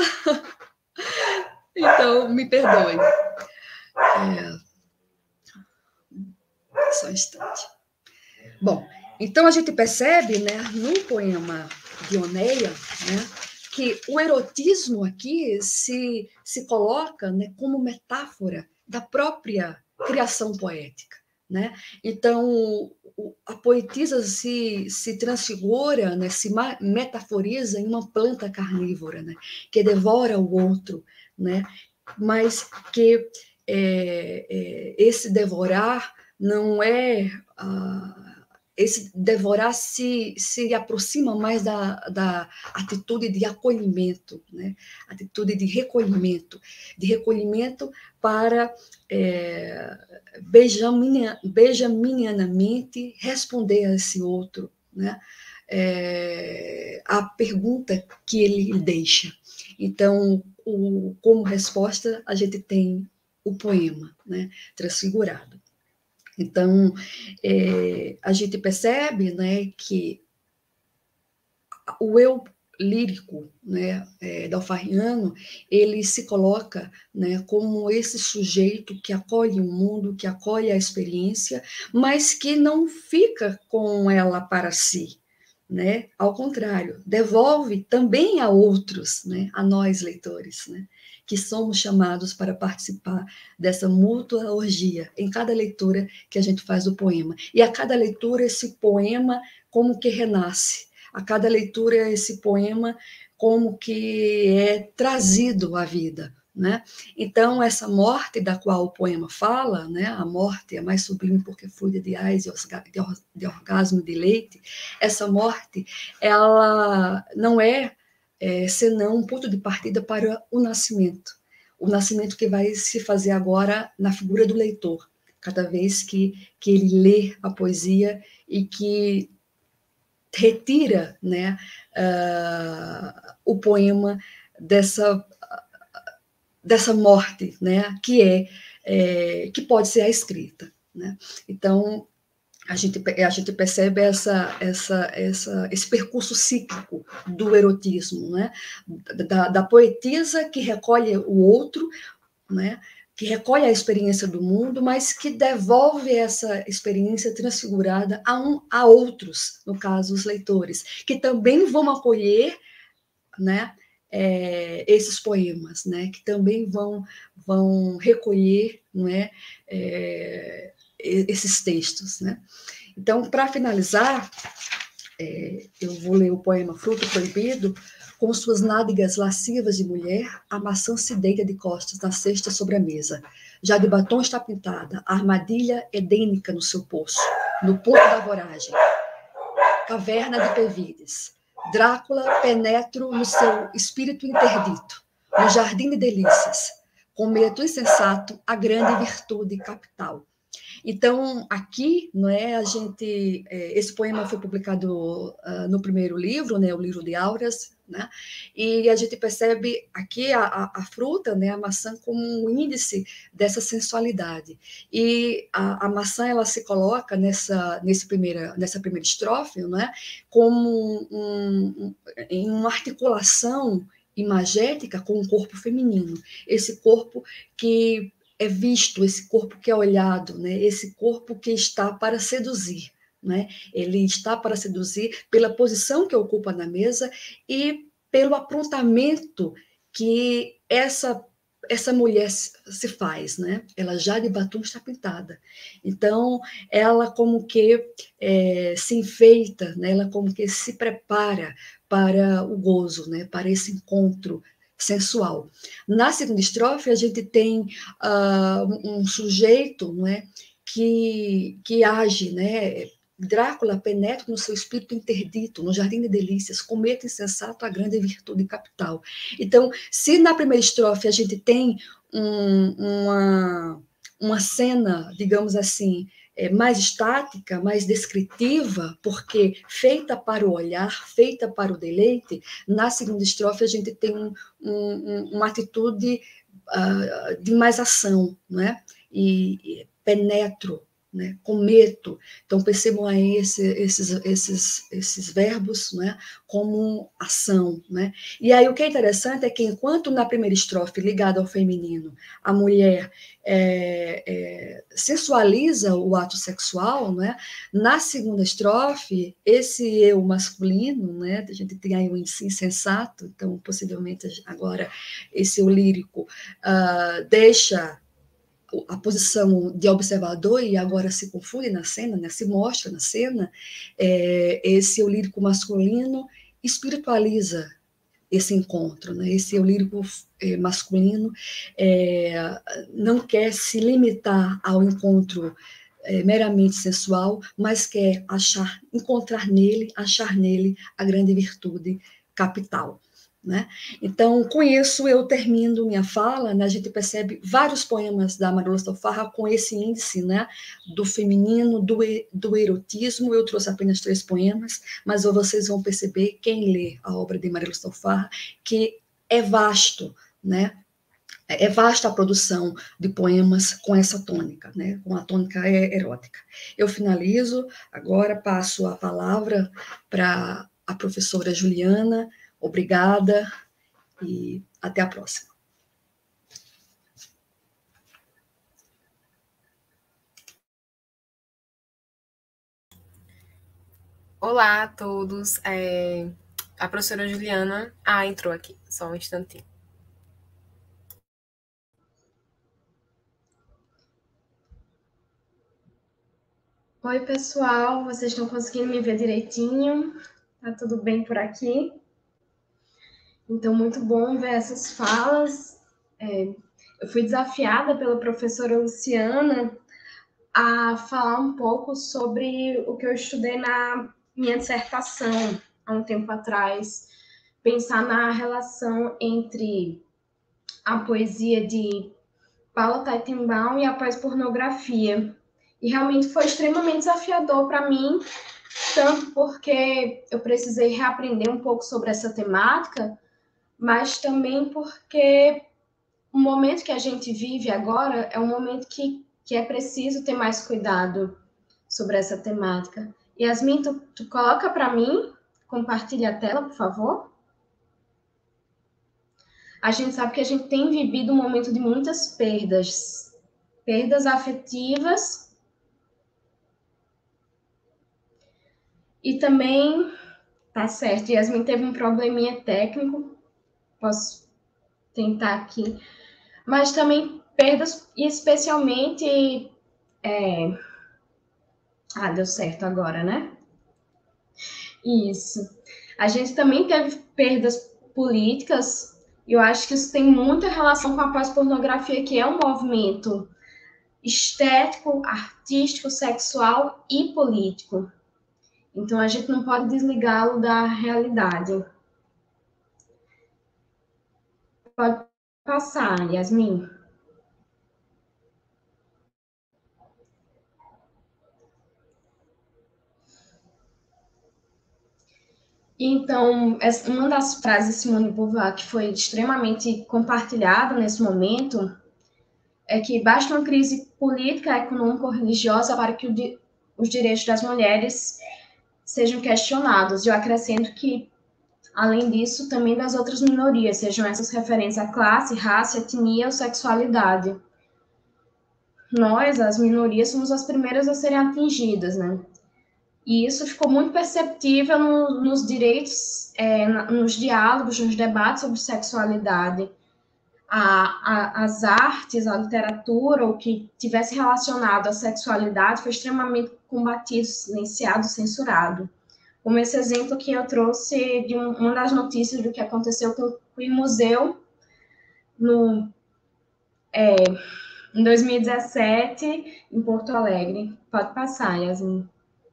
então me perdoem. É... Só um instante. Bom, então a gente percebe, né, no poema Dioneia, né, que o erotismo aqui se, se coloca, né, como metáfora da própria criação poética, né? Então, a poetisa se, se transfigura, né, se metaforiza em uma planta carnívora, né, que devora o outro, né, mas que é, é, esse devorar não é... Ah, esse devorar se, se aproxima mais da, da atitude de acolhimento, né? Atitude de recolhimento, de recolhimento para é, benjaminianamente responder a esse outro, né? É, a pergunta que ele lhe deixa. Então, o, como resposta, a gente tem o poema, né? Transfigurado. Então, é, a gente percebe, né, que o eu lírico, né, é, dalfarriano, ele se coloca, né, como esse sujeito que acolhe o mundo, que acolhe a experiência, mas que não fica com ela para si, né? Ao contrário, devolve também a outros, né, a nós leitores, né, que somos chamados para participar dessa mútua orgia em cada leitura que a gente faz do poema. E a cada leitura esse poema como que renasce. A cada leitura, esse poema como que é trazido à vida, né? Então, essa morte da qual o poema fala, né, a morte é mais sublime porque fluida de ais, de orgasmo e de leite, essa morte, ela não é, é senão um ponto de partida para o nascimento. O nascimento que vai se fazer agora na figura do leitor, cada vez que, que ele lê a poesia e que retira, né, uh, o poema dessa, dessa morte, né, que é, é que pode ser a escrita, né? Então a gente, a gente percebe essa, essa, essa, esse percurso cíclico do erotismo, né, da, da poetisa que recolhe o outro, né, que recolhe a experiência do mundo, mas que devolve essa experiência transfigurada a, um, a outros, no caso, os leitores, que também vão acolher, né, é, esses poemas, né, que também vão, vão recolher, não é, é, esses textos, né. Então, para finalizar, é, eu vou ler o poema Fruto Proibido. Com suas nádegas lascivas de mulher, a maçã se deita de costas na cesta sobre a mesa. Já de batom está pintada, a armadilha edênica no seu poço, no ponto da voragem. Caverna de Pevides. Drácula penetra no seu espírito interdito, no jardim de delícias. Com medo insensato, a grande virtude capital. Então, aqui, não é, a gente, esse poema foi publicado uh, no primeiro livro, né, o livro de Auras, né, e a gente percebe aqui a, a, a fruta, né, a maçã, como um índice dessa sensualidade. E a, a maçã, ela se coloca nessa, nesse primeira, nessa primeira estrofe, né, como um, um, em uma articulação imagética com o corpo feminino. Esse corpo que é visto, esse corpo que é olhado, né? Esse corpo que está para seduzir, né? Ele está para seduzir pela posição que ocupa na mesa e pelo aprontamento que essa essa mulher se faz, né? Ela já de batom está pintada. Então, ela como que é, se enfeita, né? Ela como que se prepara para o gozo, né? Para esse encontro sensual. Na segunda estrofe, a gente tem uh, um sujeito, não é, que, que age, né? Drácula penetra no seu espírito interdito, no jardim de delícias, cometa insensato a grande virtude capital. Então, se na primeira estrofe a gente tem um, uma, uma cena, digamos assim, é, mais estática, mais descritiva, porque feita para o olhar, feita para o deleite, na segunda estrofe a gente tem um, um, uma atitude uh, de mais ação, não é? E, e penetro, né? Cometo. Então, percebam aí esse, esses, esses, esses verbos, né? Como ação. Né? E aí o que é interessante é que, enquanto na primeira estrofe, ligada ao feminino, a mulher é, é, sensualiza o ato sexual, né? Na segunda estrofe, esse eu masculino, né? A gente tem aí o insensato, então, possivelmente, agora, esse eu lírico uh, deixa a posição de observador e agora se confunde na cena, né, se mostra na cena, é, esse eu lírico masculino espiritualiza esse encontro, né, esse eu lírico é, masculino é, não quer se limitar ao encontro é, meramente sensual, mas quer achar, encontrar nele, achar nele a grande virtude capital. Né? Então, com isso, eu termino minha fala, né? A gente percebe vários poemas da Maria Lúcia Farra com esse índice, né? Do feminino, do, do erotismo. Eu trouxe apenas três poemas, mas vocês vão perceber, quem lê a obra de Maria Lúcia Farra, que é vasto, né? É vasta a produção de poemas com essa tônica, né? Com a tônica erótica. Eu finalizo, agora passo a palavra para a professora Juliana, Obrigada e até a próxima. Olá a todos. É... A professora Juliana... Ah, entrou aqui. Só um instantinho. Oi, pessoal. Vocês estão conseguindo me ver direitinho? Tá tudo bem por aqui? Então, muito bom ver essas falas. É... Eu fui desafiada pela professora Luciana a falar um pouco sobre o que eu estudei na minha dissertação há um tempo atrás, pensar na relação entre a poesia de Paula Teitelbaum e a pós-pornografia. E realmente foi extremamente desafiador para mim, tanto porque eu precisei reaprender um pouco sobre essa temática, mas também porque o momento que a gente vive agora é um momento que, que é preciso ter mais cuidado sobre essa temática. Yasmin, tu, tu coloca para mim, compartilha a tela, por favor. A gente sabe que a gente tem vivido um momento de muitas perdas, perdas afetivas e também, tá certo, Yasmin teve um probleminha técnico, posso tentar aqui, mas também perdas, e especialmente, é... ah, deu certo agora, né? Isso. A gente também teve perdas políticas, e eu acho que isso tem muita relação com a pós-pornografia, que é um movimento estético, artístico, sexual e político. Então, a gente não pode desligá-lo da realidade. Pode passar, Yasmin. Então, uma das frases de Simone de Beauvoir que foi extremamente compartilhada nesse momento é que basta uma crise política, econômica ou religiosa para que o di- os direitos das mulheres sejam questionados. Eu acrescento que, além disso, também das outras minorias, sejam essas referentes à classe, raça, etnia ou sexualidade. Nós, as minorias, somos as primeiras a serem atingidas, né? E isso ficou muito perceptível no, nos direitos, é, nos diálogos, nos debates sobre sexualidade. A, a, as artes, a literatura, o que tivesse relacionado à sexualidade foi extremamente combatido, silenciado, censurado. Como esse exemplo que eu trouxe de um, uma das notícias do que aconteceu com o museu no, é, em dois mil e dezessete, em Porto Alegre. Pode passar, Yasmin.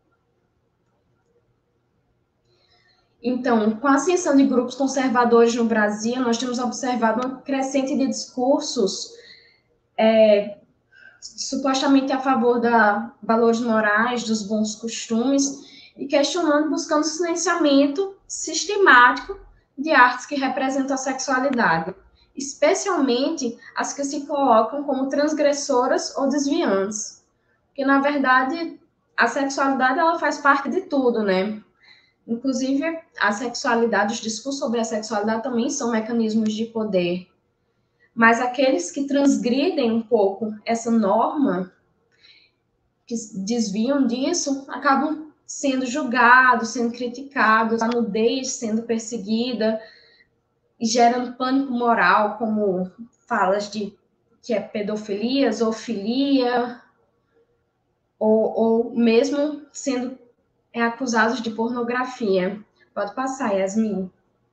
Então, com a ascensão de grupos conservadores no Brasil, nós temos observado uma crescente de discursos é, supostamente a favor da valores morais, dos bons costumes, e questionando, buscando silenciamento sistemático de artes que representam a sexualidade, especialmente as que se colocam como transgressoras ou desviantes. Porque, na verdade, a sexualidade ela faz parte de tudo, né? Inclusive, a sexualidade, os discursos sobre a sexualidade também são mecanismos de poder. Mas aqueles que transgridem um pouco essa norma, que desviam disso, acabam sendo julgados, sendo criticados, a nudez sendo perseguida, e gerando pânico moral, como falas de que é pedofilia, zoofilia, ou, ou mesmo sendo é, acusados de pornografia. Pode passar, Yasmin.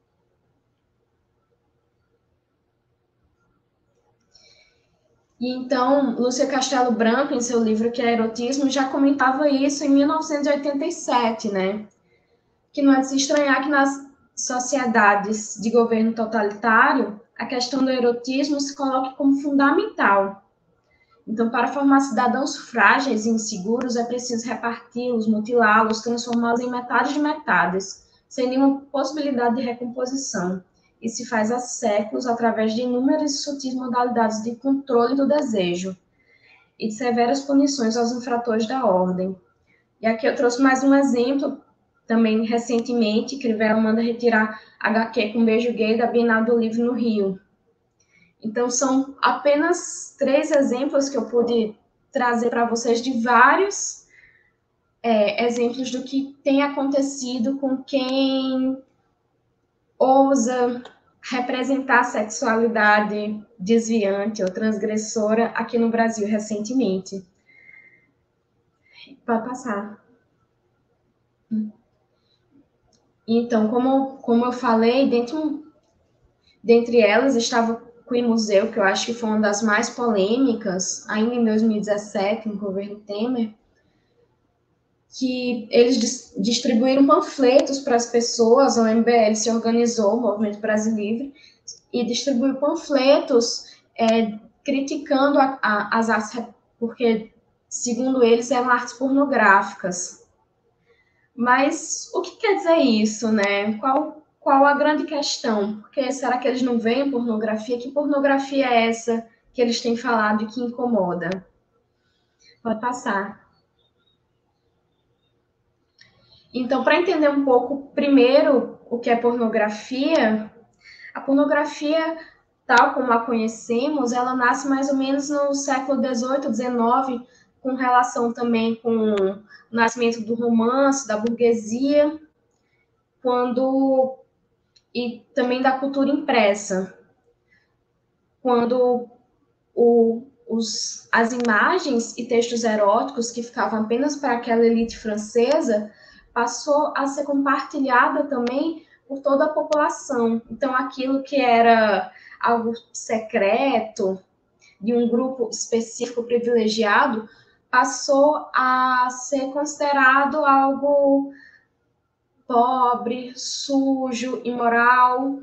E então, Lúcia Castelo Branco, em seu livro Que é Erotismo, já comentava isso em mil novecentos e oitenta e sete, né? Que não é de se estranhar que nas sociedades de governo totalitário, a questão do erotismo se coloque como fundamental. Então, para formar cidadãos frágeis e inseguros, é preciso reparti-los, mutilá-los, transformá-los em metade de metades, sem nenhuma possibilidade de recomposição. E se faz há séculos através de inúmeras e sutis modalidades de controle do desejo e de severas punições aos infratores da ordem. E aqui eu trouxe mais um exemplo, também recentemente, Crivella manda retirar agá quê com beijo gay da Bienal do Livro no Rio. Então, são apenas três exemplos que eu pude trazer para vocês de vários é, exemplos do que tem acontecido com quem ousa representar a sexualidade desviante ou transgressora aqui no Brasil recentemente. Pode passar. Então, como, como eu falei, dentro, dentre elas estava o Queer Museu, que eu acho que foi uma das mais polêmicas, ainda em dois mil e dezessete, no governo Temer, que eles dis distribuíram panfletos para as pessoas, o M B L se organizou, o Movimento Brasil Livre, e distribuiu panfletos é, criticando a, a, as artes, porque, segundo eles, eram artes pornográficas. Mas o que quer dizer isso, né? Qual, qual a grande questão? Porque será que eles não veem pornografia? Que pornografia é essa que eles têm falado e que incomoda? Pode passar. Então, para entender um pouco, primeiro, o que é pornografia, a pornografia, tal como a conhecemos, ela nasce mais ou menos no século dezoito, dezenove, com relação também com o nascimento do romance, da burguesia, quando e também da cultura impressa, quando o, os, as imagens e textos eróticos que ficavam apenas para aquela elite francesa passou a ser compartilhada também por toda a população. Então, aquilo que era algo secreto, de um grupo específico privilegiado, passou a ser considerado algo pobre, sujo, imoral.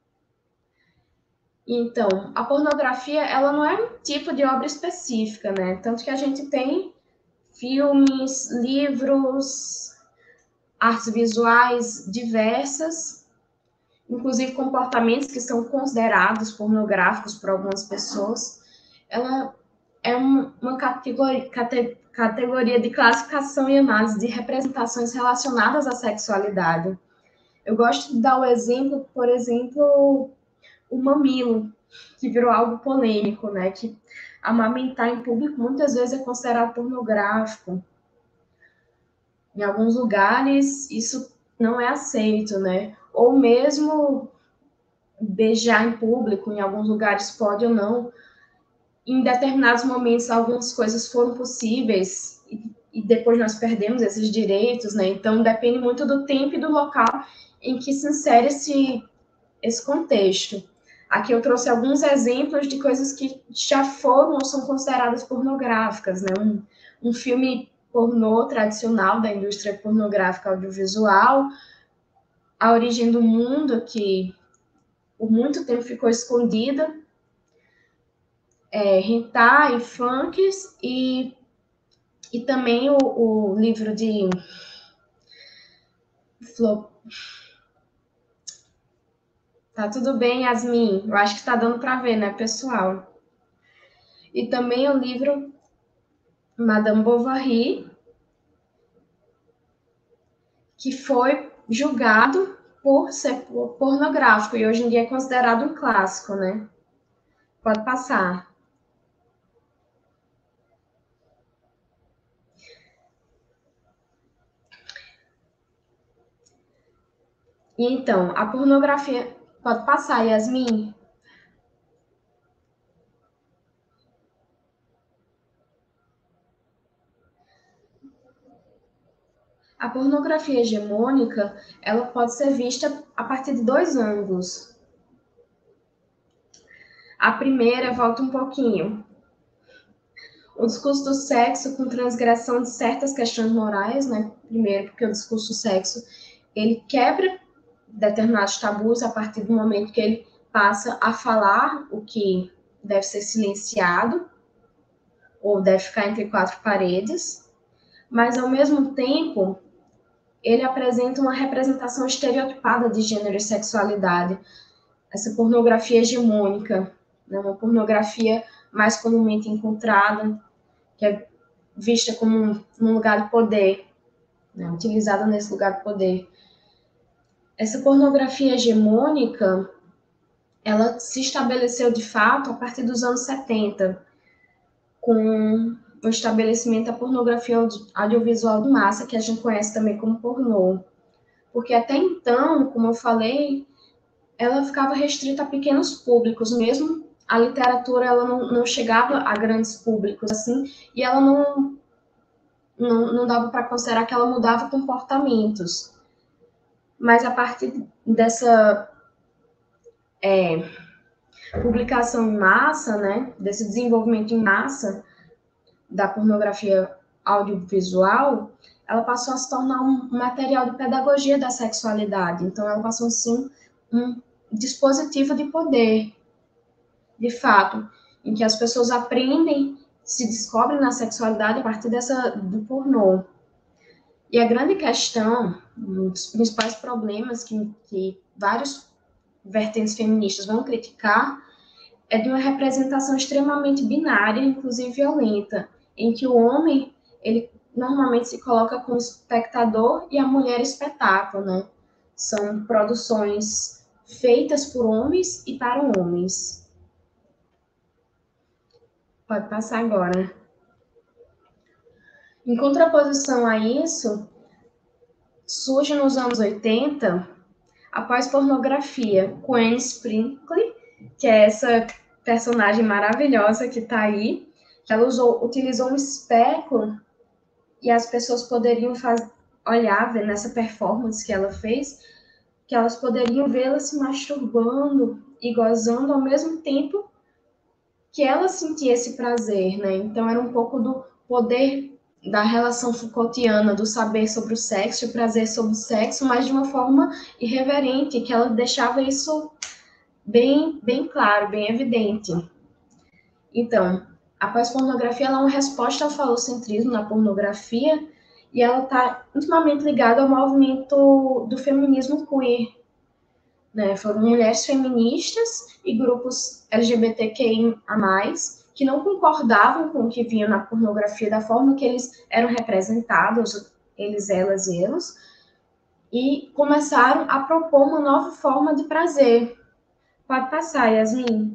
Então, a pornografia, ela não é um tipo de obra específica, né? Tanto que a gente tem filmes, livros, artes visuais diversas, inclusive comportamentos que são considerados pornográficos por algumas pessoas. Ela é uma categoria, cate, categoria de classificação e análise de representações relacionadas à sexualidade. Eu gosto de dar o exemplo, por exemplo, o mamilo, que virou algo polêmico, né? Que amamentar em público muitas vezes é considerado pornográfico. Em alguns lugares, isso não é aceito, né? Ou mesmo beijar em público, em alguns lugares pode ou não. Em determinados momentos, algumas coisas foram possíveis e, e depois nós perdemos esses direitos, né? Então, depende muito do tempo e do local em que se insere esse, esse contexto. Aqui eu trouxe alguns exemplos de coisas que já foram ou são consideradas pornográficas, né? Um, um filme pornô tradicional da indústria pornográfica audiovisual, A Origem do Mundo, que por muito tempo ficou escondida, é, hentai, funks, e, e também o, o livro de Flo... Tá tudo bem, Yasmin? Eu acho que tá dando para ver, né, pessoal? E também o livro Madame Bovary, que foi julgado por ser pornográfico e hoje em dia é considerado um clássico, né? Pode passar. Então, a pornografia... Pode passar, Yasmin? A pornografia hegemônica, ela pode ser vista a partir de dois ângulos. A primeira, volta um pouquinho. O discurso do sexo com transgressão de certas questões morais, né? Primeiro, porque o discurso do sexo, ele quebra determinados tabus a partir do momento que ele passa a falar o que deve ser silenciado ou deve ficar entre quatro paredes, mas, ao mesmo tempo, ele apresenta uma representação estereotipada de gênero e sexualidade, essa pornografia hegemônica, né? Uma pornografia mais comumente encontrada, que é vista como um, um lugar de poder. né, utilizada nesse lugar de poder. Essa pornografia hegemônica, ela se estabeleceu de fato a partir dos anos setenta, com o estabelecimento da pornografia audiovisual de massa, que a gente conhece também como pornô. Porque até então, como eu falei, ela ficava restrita a pequenos públicos, mesmo a literatura ela não, não chegava a grandes públicos, assim, e ela não, não, não dava para considerar que ela mudava comportamentos. Mas a partir dessa é, publicação em massa, né, desse desenvolvimento em massa da pornografia audiovisual, ela passou a se tornar um material de pedagogia da sexualidade. Então, ela passou a ser um dispositivo de poder, de fato, em que as pessoas aprendem, se descobrem na sexualidade a partir dessa, do pornô. E a grande questão, um dos principais problemas que, que vários vertentes feministas vão criticar, é de uma representação extremamente binária, inclusive violenta, em que o homem, ele normalmente se coloca como espectador e a mulher espetáculo, né? São produções feitas por homens e para homens. Pode passar agora. Em contraposição a isso, surge nos anos oitenta a pós-pornografia, com Anne Sprinkle, que é essa personagem maravilhosa que está aí, que ela usou, utilizou um espectro e as pessoas poderiam faz, olhar, ver nessa performance que ela fez, que elas poderiam vê-la se masturbando e gozando ao mesmo tempo que ela sentia esse prazer, né? Então era um pouco do poder da relação Foucaultiana, do saber sobre o sexo, o prazer sobre o sexo, mas de uma forma irreverente, que ela deixava isso bem, bem claro, bem evidente. Então, a pós-pornografia ela é uma resposta ao falocentrismo na pornografia e ela está intimamente ligada ao movimento do feminismo queer. Né? Foram mulheres feministas e grupos L G B T Q I A mais, que não concordavam com o que vinha na pornografia, da forma que eles eram representados, eles, elas e eles, e começaram a propor uma nova forma de prazer. Pode passar, Yasmin.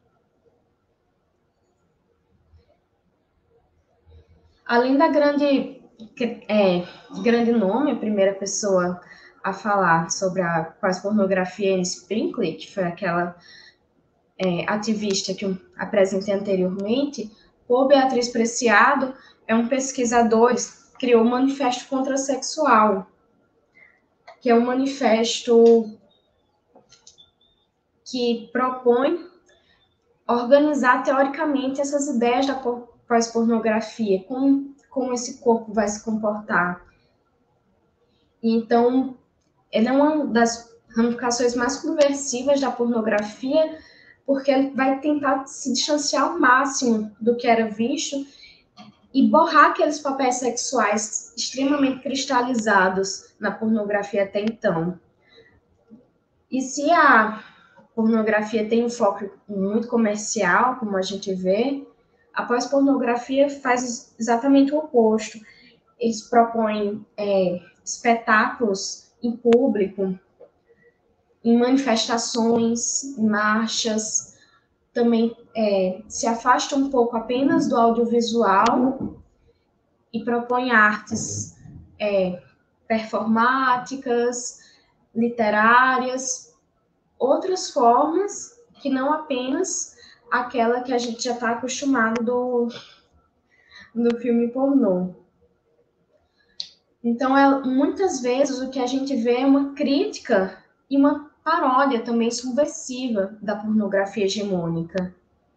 Além da grande, é, grande nome, a primeira pessoa a falar sobre a pós-pornografia, Anne Sprinkle, que foi aquela é, ativista que eu apresentei anteriormente, Paul Beatriz Preciado é um pesquisador que criou o Manifesto Contrasexual, que é um manifesto que propõe organizar teoricamente essas ideias da pós-pornografia, como, como esse corpo vai se comportar. Então, ele é uma das ramificações mais subversivas da pornografia, porque ele vai tentar se distanciar ao máximo do que era visto e borrar aqueles papéis sexuais extremamente cristalizados na pornografia até então. E se a pornografia tem um foco muito comercial, como a gente vê, a pós-pornografia faz exatamente o oposto. Eles propõem é, espetáculos em público, em manifestações, em marchas, também é, se afasta um pouco apenas do audiovisual e propõe artes é, performáticas, literárias, outras formas que não apenas aquela que a gente já está acostumado do, do filme pornô. Então, é, muitas vezes o que a gente vê é uma crítica e uma paródia também subversiva da pornografia hegemônica,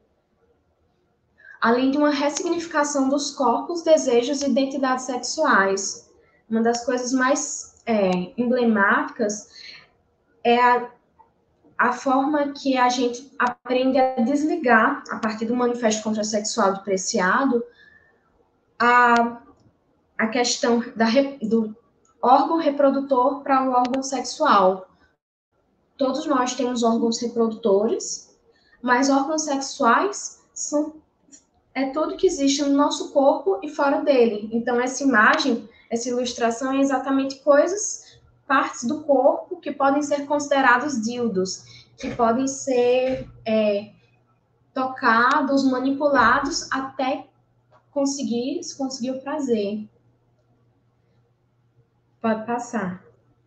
além de uma ressignificação dos corpos, desejos e identidades sexuais. Uma das coisas mais é, emblemáticas é a, a forma que a gente aprende a desligar, a partir do Manifesto Contrasexual do Preciado, a, a questão da, do órgão reprodutor para o órgão sexual. Todos nós temos órgãos reprodutores, mas órgãos sexuais são, é tudo que existe no nosso corpo e fora dele. Então, essa imagem, essa ilustração é exatamente coisas, partes do corpo que podem ser considerados dildos, que podem ser é, tocados, manipulados até conseguir, conseguir o prazer. Pode passar.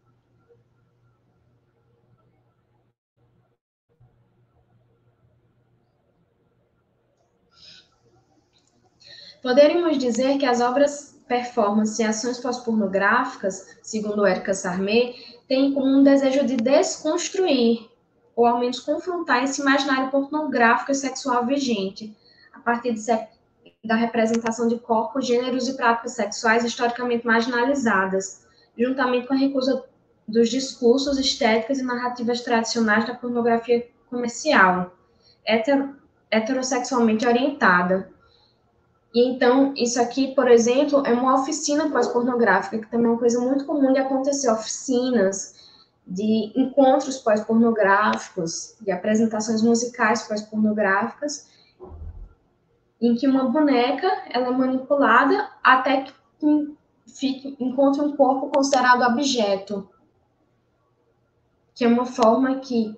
Poderíamos dizer que as obras performance e ações pós-pornográficas, segundo Érica Sarmé, têm como um desejo de desconstruir, ou ao menos confrontar esse imaginário pornográfico e sexual vigente, a partir de, da representação de corpos, gêneros e práticas sexuais historicamente marginalizadas, juntamente com a recusa dos discursos, estéticas e narrativas tradicionais da pornografia comercial, hetero, heterossexualmente orientada. E então, isso aqui, por exemplo, é uma oficina pós-pornográfica, que também é uma coisa muito comum de acontecer, oficinas de encontros pós-pornográficos, de apresentações musicais pós-pornográficas, em que uma boneca ela é manipulada até que fique, encontre um corpo considerado objeto, que é uma forma que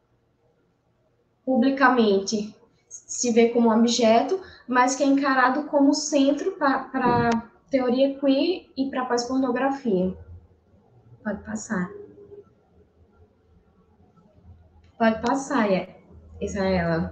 publicamente se vê como objeto, mas que é encarado como centro para a teoria queer e para a pós-pornografia. Pode passar. Pode passar, Israela.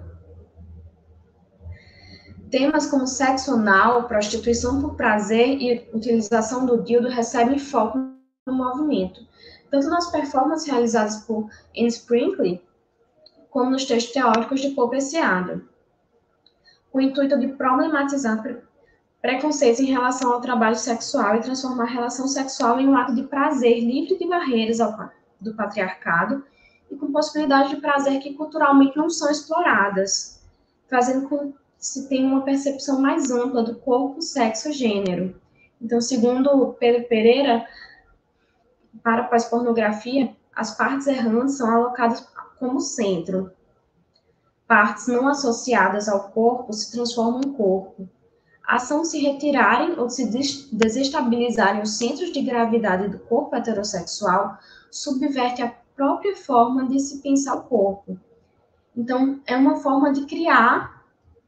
Temas como sexo anal, prostituição por prazer e utilização do dildo recebem foco no movimento, tanto nas performances realizadas por Anne Sprinkle, como nos textos teóricos de Paul Preciado, com o intuito de problematizar pre preconceitos em relação ao trabalho sexual e transformar a relação sexual em um ato de prazer livre de barreiras ao, do patriarcado e com possibilidades de prazer que culturalmente não são exploradas, fazendo com que se tenha uma percepção mais ampla do corpo, sexo e gênero. Então, segundo Pedro Pereira, para a pós-pornografia, as partes errantes são alocadas como centro. Partes não associadas ao corpo se transformam em corpo. A ação se retirarem ou se desestabilizarem os centros de gravidade do corpo heterossexual subverte a própria forma de se pensar o corpo. Então, é uma forma de criar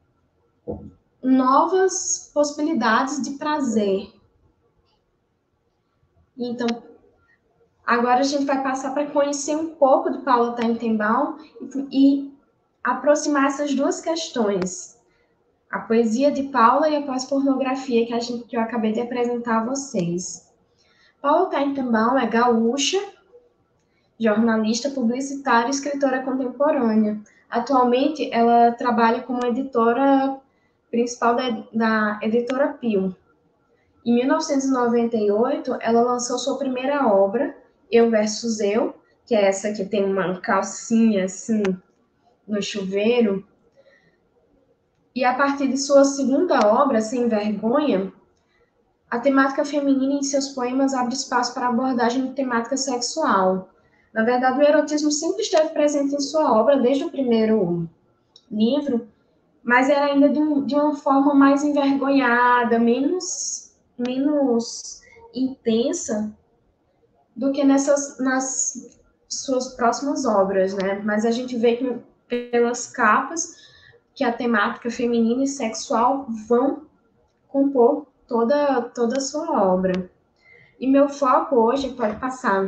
novas possibilidades de prazer. Então, agora a gente vai passar para conhecer um pouco de Paula Teitelbaum e, e aproximar essas duas questões, a poesia de Paula e a pós-pornografia que, a gente, que eu acabei de apresentar a vocês. Paula Teitelbaum é gaúcha, jornalista, publicitária e escritora contemporânea. Atualmente, ela trabalha como editora principal da, da Editora Pio. Em mil novecentos e noventa e oito, ela lançou sua primeira obra, Eu versus Eu, que é essa que tem uma calcinha assim no chuveiro. E a partir de sua segunda obra, Sem Vergonha, a temática feminina em seus poemas abre espaço para a abordagem de temática sexual. Na verdade, o erotismo sempre esteve presente em sua obra, desde o primeiro livro, mas era ainda de, um, de uma forma mais envergonhada, menos, menos intensa do que nessas, nas suas próximas obras, né? Mas a gente vê que pelas capas que a temática feminina e sexual vão compor toda, toda a sua obra. E meu foco hoje, pode passar,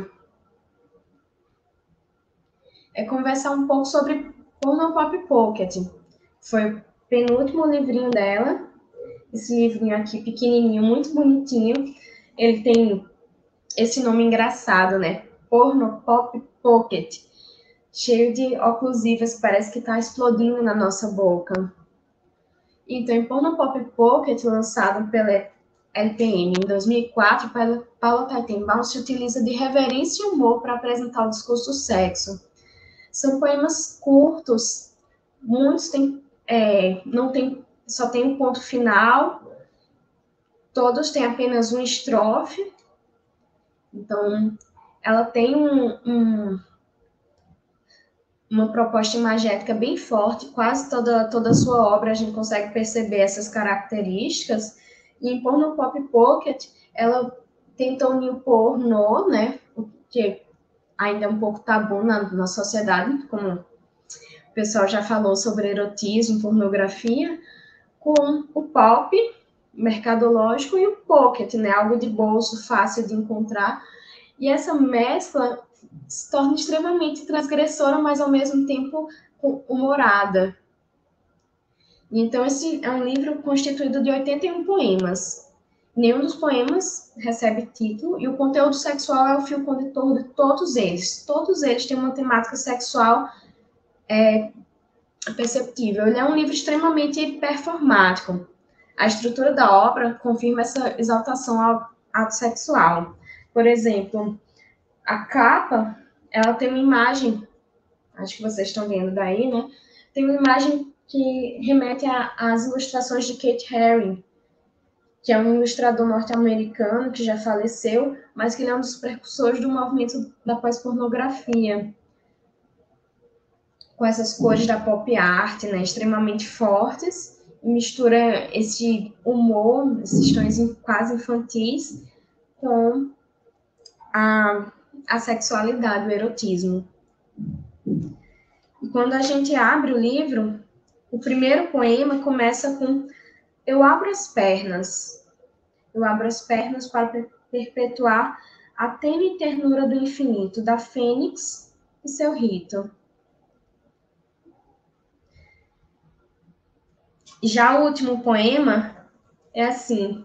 é conversar um pouco sobre Porno Pop Pocket. Foi o penúltimo livrinho dela, esse livrinho aqui pequenininho, muito bonitinho. Ele tem esse nome engraçado, né? Porno Pop Pocket, cheio de oclusivas que parece que está explodindo na nossa boca. Então, em Porno Pop Pocket, lançado pela L P M em dois mil e quatro, Paula Teitelbaum se utiliza de reverência e humor para apresentar o discurso do sexo. São poemas curtos, muitos têm, é, não tem, só tem um ponto final, todos têm apenas uma estrofe. Então, ela tem um, um, uma proposta imagética bem forte, quase toda, toda a sua obra a gente consegue perceber essas características, e em Porno Pop Pocket, ela tenta unir o pornô, né, porque ainda é um pouco tabu na, na sociedade, como o pessoal já falou sobre erotismo, pornografia, com o pop, mercadológico, e o pocket, né, algo de bolso, fácil de encontrar. E essa mescla se torna extremamente transgressora, mas ao mesmo tempo humorada. Então, esse é um livro constituído de oitenta e um poemas. Nenhum dos poemas recebe título, e o conteúdo sexual é o fio condutor de todos eles. Todos eles têm uma temática sexual é, perceptível. Ele é um livro extremamente performático. A estrutura da obra confirma essa exaltação ao ato sexual. Por exemplo, a capa, ela tem uma imagem, acho que vocês estão vendo daí, né? Tem uma imagem que remete às ilustrações de Kate Haring, que é um ilustrador norte-americano que já faleceu, mas que ele é um dos precursores do movimento da pós-pornografia, com essas cores da pop art, né, extremamente fortes, e mistura esse humor, esses tons quase infantis, com a, a sexualidade, o erotismo. E quando a gente abre o livro, o primeiro poema começa com: eu abro as pernas. Eu abro as pernas para perpetuar a tênue ternura do infinito, da fênix e seu rito. Já o último poema é assim: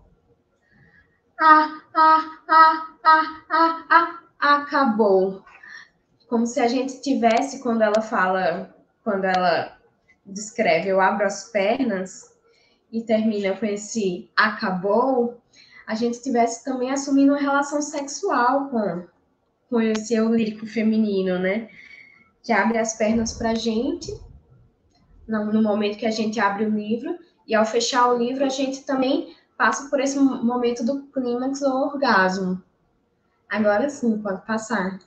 ah, ah, ah, ah, ah, ah, acabou. Como se a gente tivesse, quando ela fala, quando ela descreve eu abro as pernas e termina com esse acabou, a gente tivesse também assumindo uma relação sexual com, com esse eu lírico feminino, né? Que abre as pernas pra gente, no, no momento que a gente abre o livro, e ao fechar o livro, a gente também passa por esse momento do clímax ou orgasmo. Agora sim, pode passar.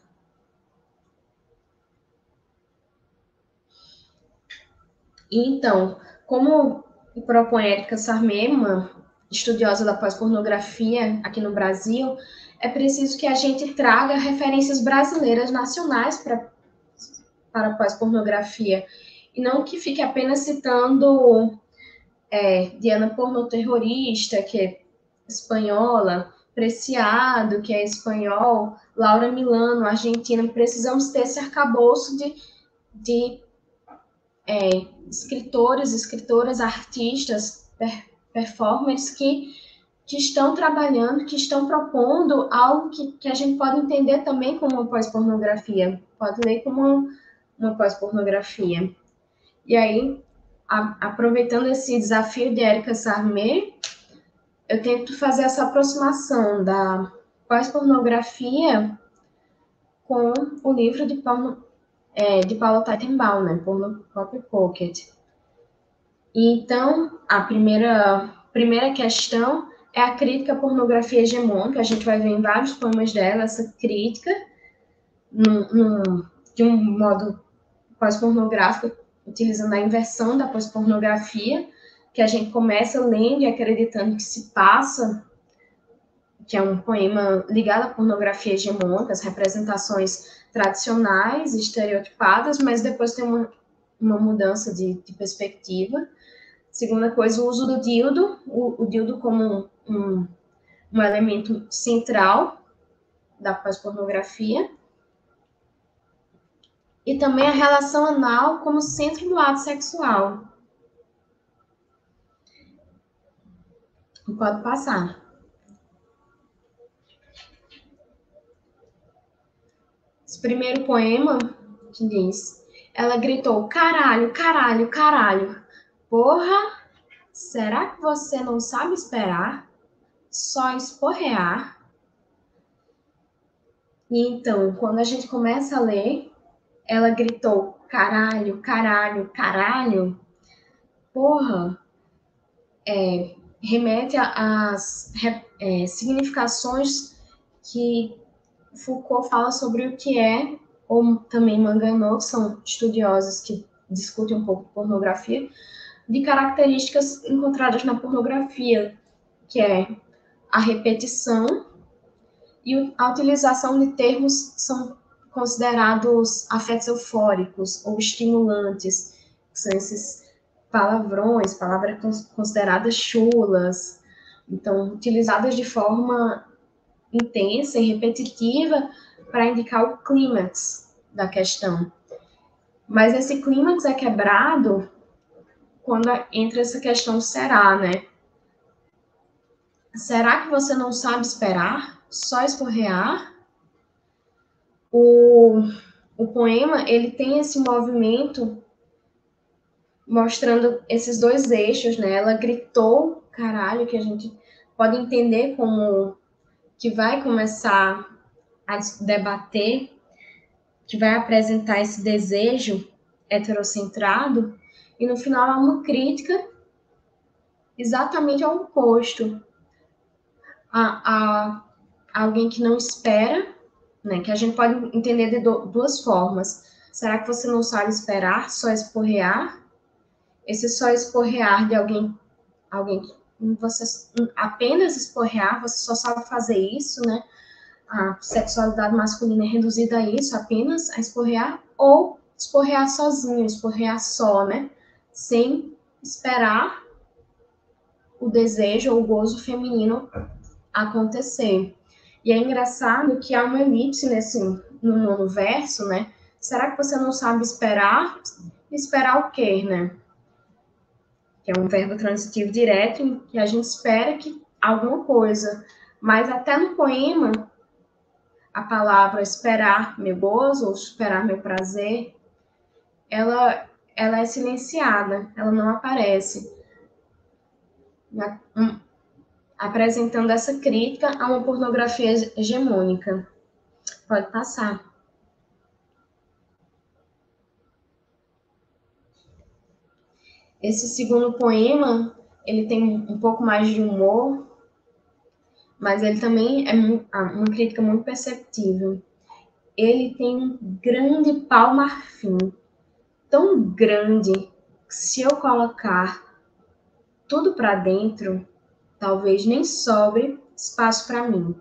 Então, como propõe Érica Sarmé, uma estudiosa da pós-pornografia aqui no Brasil, é preciso que a gente traga referências brasileiras nacionais para para a pós-pornografia, e não que fique apenas citando é, Diana Pornoterrorista, que é espanhola, Preciado, que é espanhol, Laura Milano, argentina. Precisamos ter esse arcabouço de, de é, escritores, escritoras, artistas, per, performers que, que estão trabalhando, que estão propondo algo que, que a gente pode entender também como uma pós-pornografia, pode ler como uma, uma pós-pornografia. E aí, a, aproveitando esse desafio de Érica Sarmé, eu tento fazer essa aproximação da pós-pornografia com o livro de porno, É, de Paula Teitelbaum, né? Porno Pop Pocket. Então, a primeira, primeira questão é a crítica à pornografia hegemônica. A gente vai ver em vários poemas dela essa crítica num, num, de um modo pós-pornográfico, utilizando a inversão da pós-pornografia, que a gente começa lendo e acreditando que se passa, que é um poema ligado à pornografia hegemônica, as representações tradicionais, estereotipadas, mas depois tem uma, uma mudança de, de perspectiva. Segunda coisa, o uso do dildo, o, o dildo como um, um elemento central da pós-pornografia. E também a relação anal como centro do ato sexual. Pode passar. Esse primeiro poema que diz: ela gritou, caralho, caralho, caralho. Porra, será que você não sabe esperar? Só esporrear? E então, quando a gente começa a ler, ela gritou, caralho, caralho, caralho. Porra, é, remete às é, significações que Foucault fala sobre o que é, ou também Manganot, que são estudiosos que discutem um pouco de pornografia, de características encontradas na pornografia, que é a repetição, e a utilização de termos que são considerados afetos eufóricos ou estimulantes, que são esses palavrões, palavras consideradas chulas, então, utilizadas de forma intensa e repetitiva para indicar o clímax da questão. Mas esse clímax é quebrado quando entra essa questão será, né? Será que você não sabe esperar? Só esporrear? O, o poema, ele tem esse movimento mostrando esses dois eixos, né? Ela gritou, caralho, que a gente pode entender como que vai começar a debater, que vai apresentar esse desejo heterocentrado, e no final há uma crítica exatamente ao oposto. A, a alguém que não espera, né? Que a gente pode entender de do, duas formas. Será que você não sabe esperar, só esporrear? Esse só esporrear de alguém, alguém que você apenas esporrear, você só sabe fazer isso, né? A sexualidade masculina é reduzida a isso, apenas a esporrear, ou esporrear sozinho, esporrear só, né? Sem esperar o desejo ou o gozo feminino acontecer. E é engraçado que há uma elipse nesse, no nono verso, né? Será que você não sabe esperar? Esperar o quê, né? Que é um verbo transitivo direto, em que a gente espera que alguma coisa. Mas até no poema, a palavra esperar meu gozo, ou esperar meu prazer, ela, ela é silenciada, ela não aparece. Um, apresentando essa crítica a uma pornografia hegemônica. Pode passar. Esse segundo poema, ele tem um pouco mais de humor, mas ele também é uma crítica muito perceptível. Ele tem um grande pau marfim, tão grande que se eu colocar tudo para dentro, talvez nem sobre espaço para mim.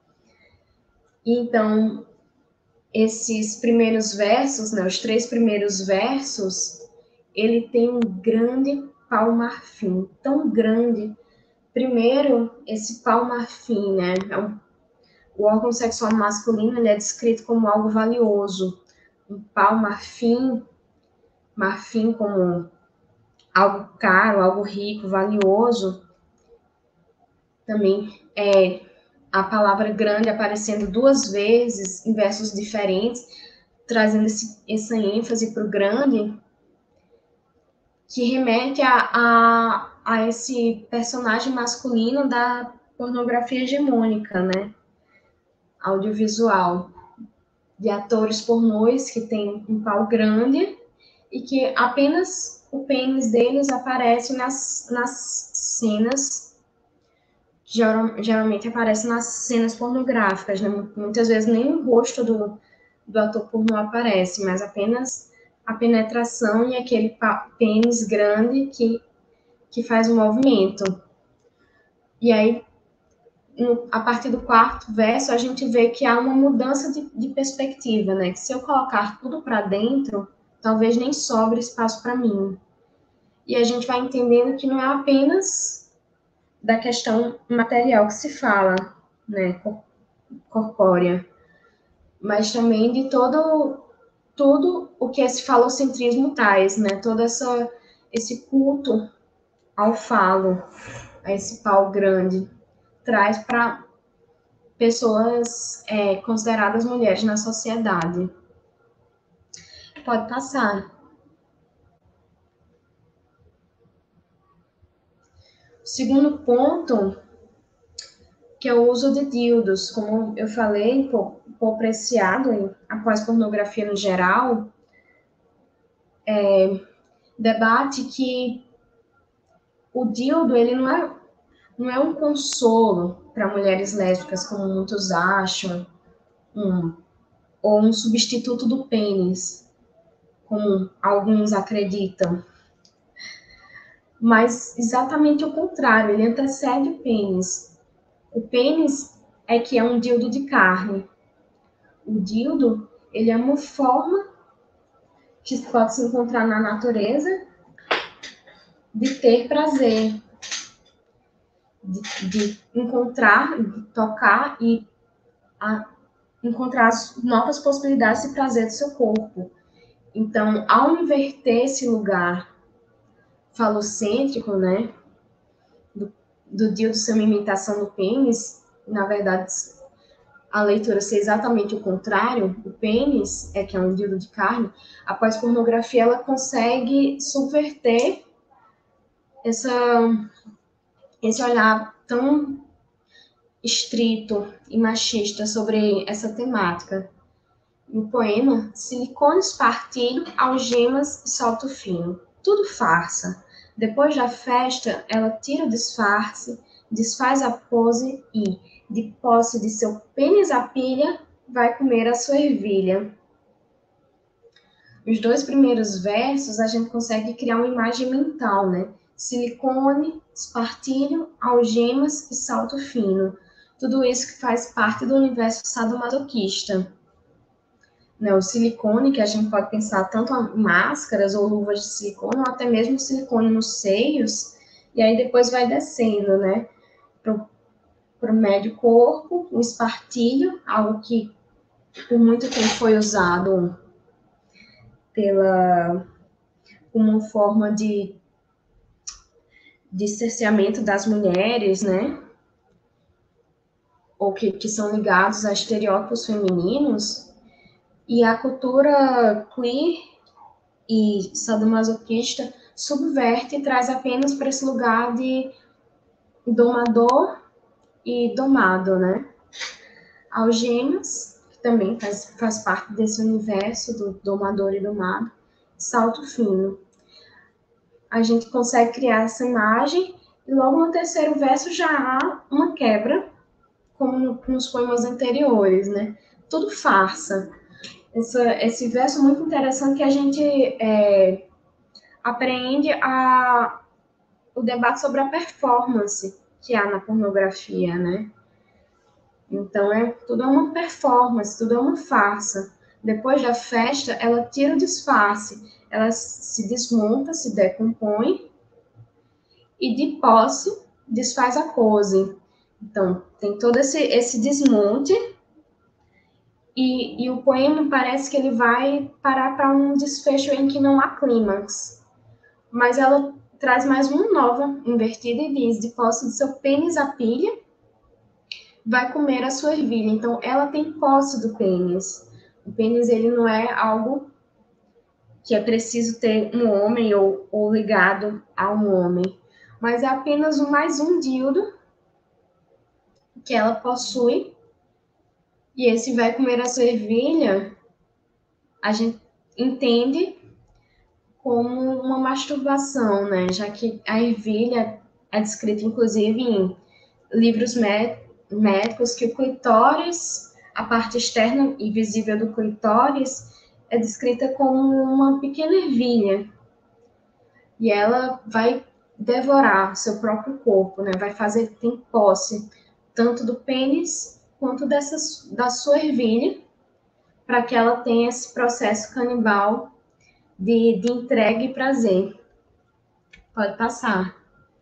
Então, esses primeiros versos, né, os três primeiros versos, ele tem um grande pau marfim, tão grande. Primeiro, esse pau marfim, né, é um, o órgão sexual masculino, ele é descrito como algo valioso. Um pau marfim, marfim como algo caro, algo rico, valioso. Também é a palavra grande aparecendo duas vezes em versos diferentes, trazendo esse, essa ênfase para o grande, que remete a, a, a esse personagem masculino da pornografia hegemônica, né? Audiovisual, de atores pornôs que tem um pau grande e que apenas o pênis deles aparece nas, nas cenas, geral, geralmente aparece nas cenas pornográficas, né? Muitas vezes nem o rosto do, do ator pornô aparece, mas apenas a penetração e aquele pênis grande que, que faz o movimento. E aí, no, a partir do quarto verso, a gente vê que há uma mudança de, de perspectiva, né? Que se eu colocar tudo para dentro, talvez nem sobre espaço para mim. E a gente vai entendendo que não é apenas da questão material que se fala, né? Corpórea, mas também de todo tudo o que esse falocentrismo traz, né? Todo essa, esse culto ao falo, a esse pau grande, traz para pessoas é, consideradas mulheres na sociedade. Pode passar. O segundo ponto, que é o uso de dildos. Como eu falei, pouco apreciado após pornografia no geral, é, debate que o dildo, ele não é, não é um consolo para mulheres lésbicas, como muitos acham, um, ou um substituto do pênis, como alguns acreditam. Mas exatamente o contrário, ele antecede o pênis. O pênis é é que é um dildo de carne. O dildo, ele é uma forma que pode se encontrar na natureza de ter prazer, de, de encontrar, de tocar e a, encontrar as novas possibilidades de prazer do seu corpo. Então, ao inverter esse lugar falocêntrico, né, do, do dildo ser uma imitação do pênis, na verdade, a leitura ser exatamente o contrário, o pênis é que é um dildo de carne, a pós-pornografia ela consegue subverter essa, esse olhar tão estrito e machista sobre essa temática. No poema, silicone espartilho, algemas e salto fino. Tudo farsa. Depois da festa, ela tira o disfarce, desfaz a pose e, de posse de seu pênis à pilha, vai comer a sua ervilha. Os dois primeiros versos, a gente consegue criar uma imagem mental, né? Silicone, espartilho, algemas e salto fino. Tudo isso que faz parte do universo sadomasoquista. Né, o silicone, que a gente pode pensar tanto em máscaras ou luvas de silicone, ou até mesmo silicone nos seios, e aí depois vai descendo, né, para o médio corpo, o espartilho, algo que por muito tempo foi usado pela, como uma forma de, de cerceamento das mulheres, né, ou que, que são ligados a estereótipos femininos. E a cultura queer e sadomasoquista subverte e traz apenas para esse lugar de domador e domado, né? Algemas, que também faz, faz parte desse universo do domador e domado, salto fino. A gente consegue criar essa imagem e logo no terceiro verso já há uma quebra, como no, nos poemas anteriores, né? Tudo farsa. Essa, esse verso é muito interessante que a gente é, apreende a, o debate sobre a performance que há na pornografia, né? Então, é, tudo é uma performance, tudo é uma farsa. Depois da festa, ela tira o disfarce, ela se desmonta, se decompõe e, de posse, desfaz a pose. Então, tem todo esse, esse desmonte. E, e o poema parece que ele vai parar para um desfecho em que não há clímax. Mas ela traz mais uma nova, invertida, e diz, de posse de seu pênis à pilha, vai comer a sua ervilha. Então, ela tem posse do pênis. O pênis, ele não é algo que é preciso ter um homem ou, ou ligado a um homem. Mas é apenas mais um dildo que ela possui. E esse vai comer a sua ervilha, a gente entende como uma masturbação, né? Já que a ervilha é descrita, inclusive, em livros médicos, que o clitóris, a parte externa e visível do clitóris, é descrita como uma pequena ervilha. E ela vai devorar seu próprio corpo, né? Vai fazer, tem posse, tanto do pênis quanto dessas, da sua ervilha, para que ela tenha esse processo canibal de, de entrega e prazer. Pode passar.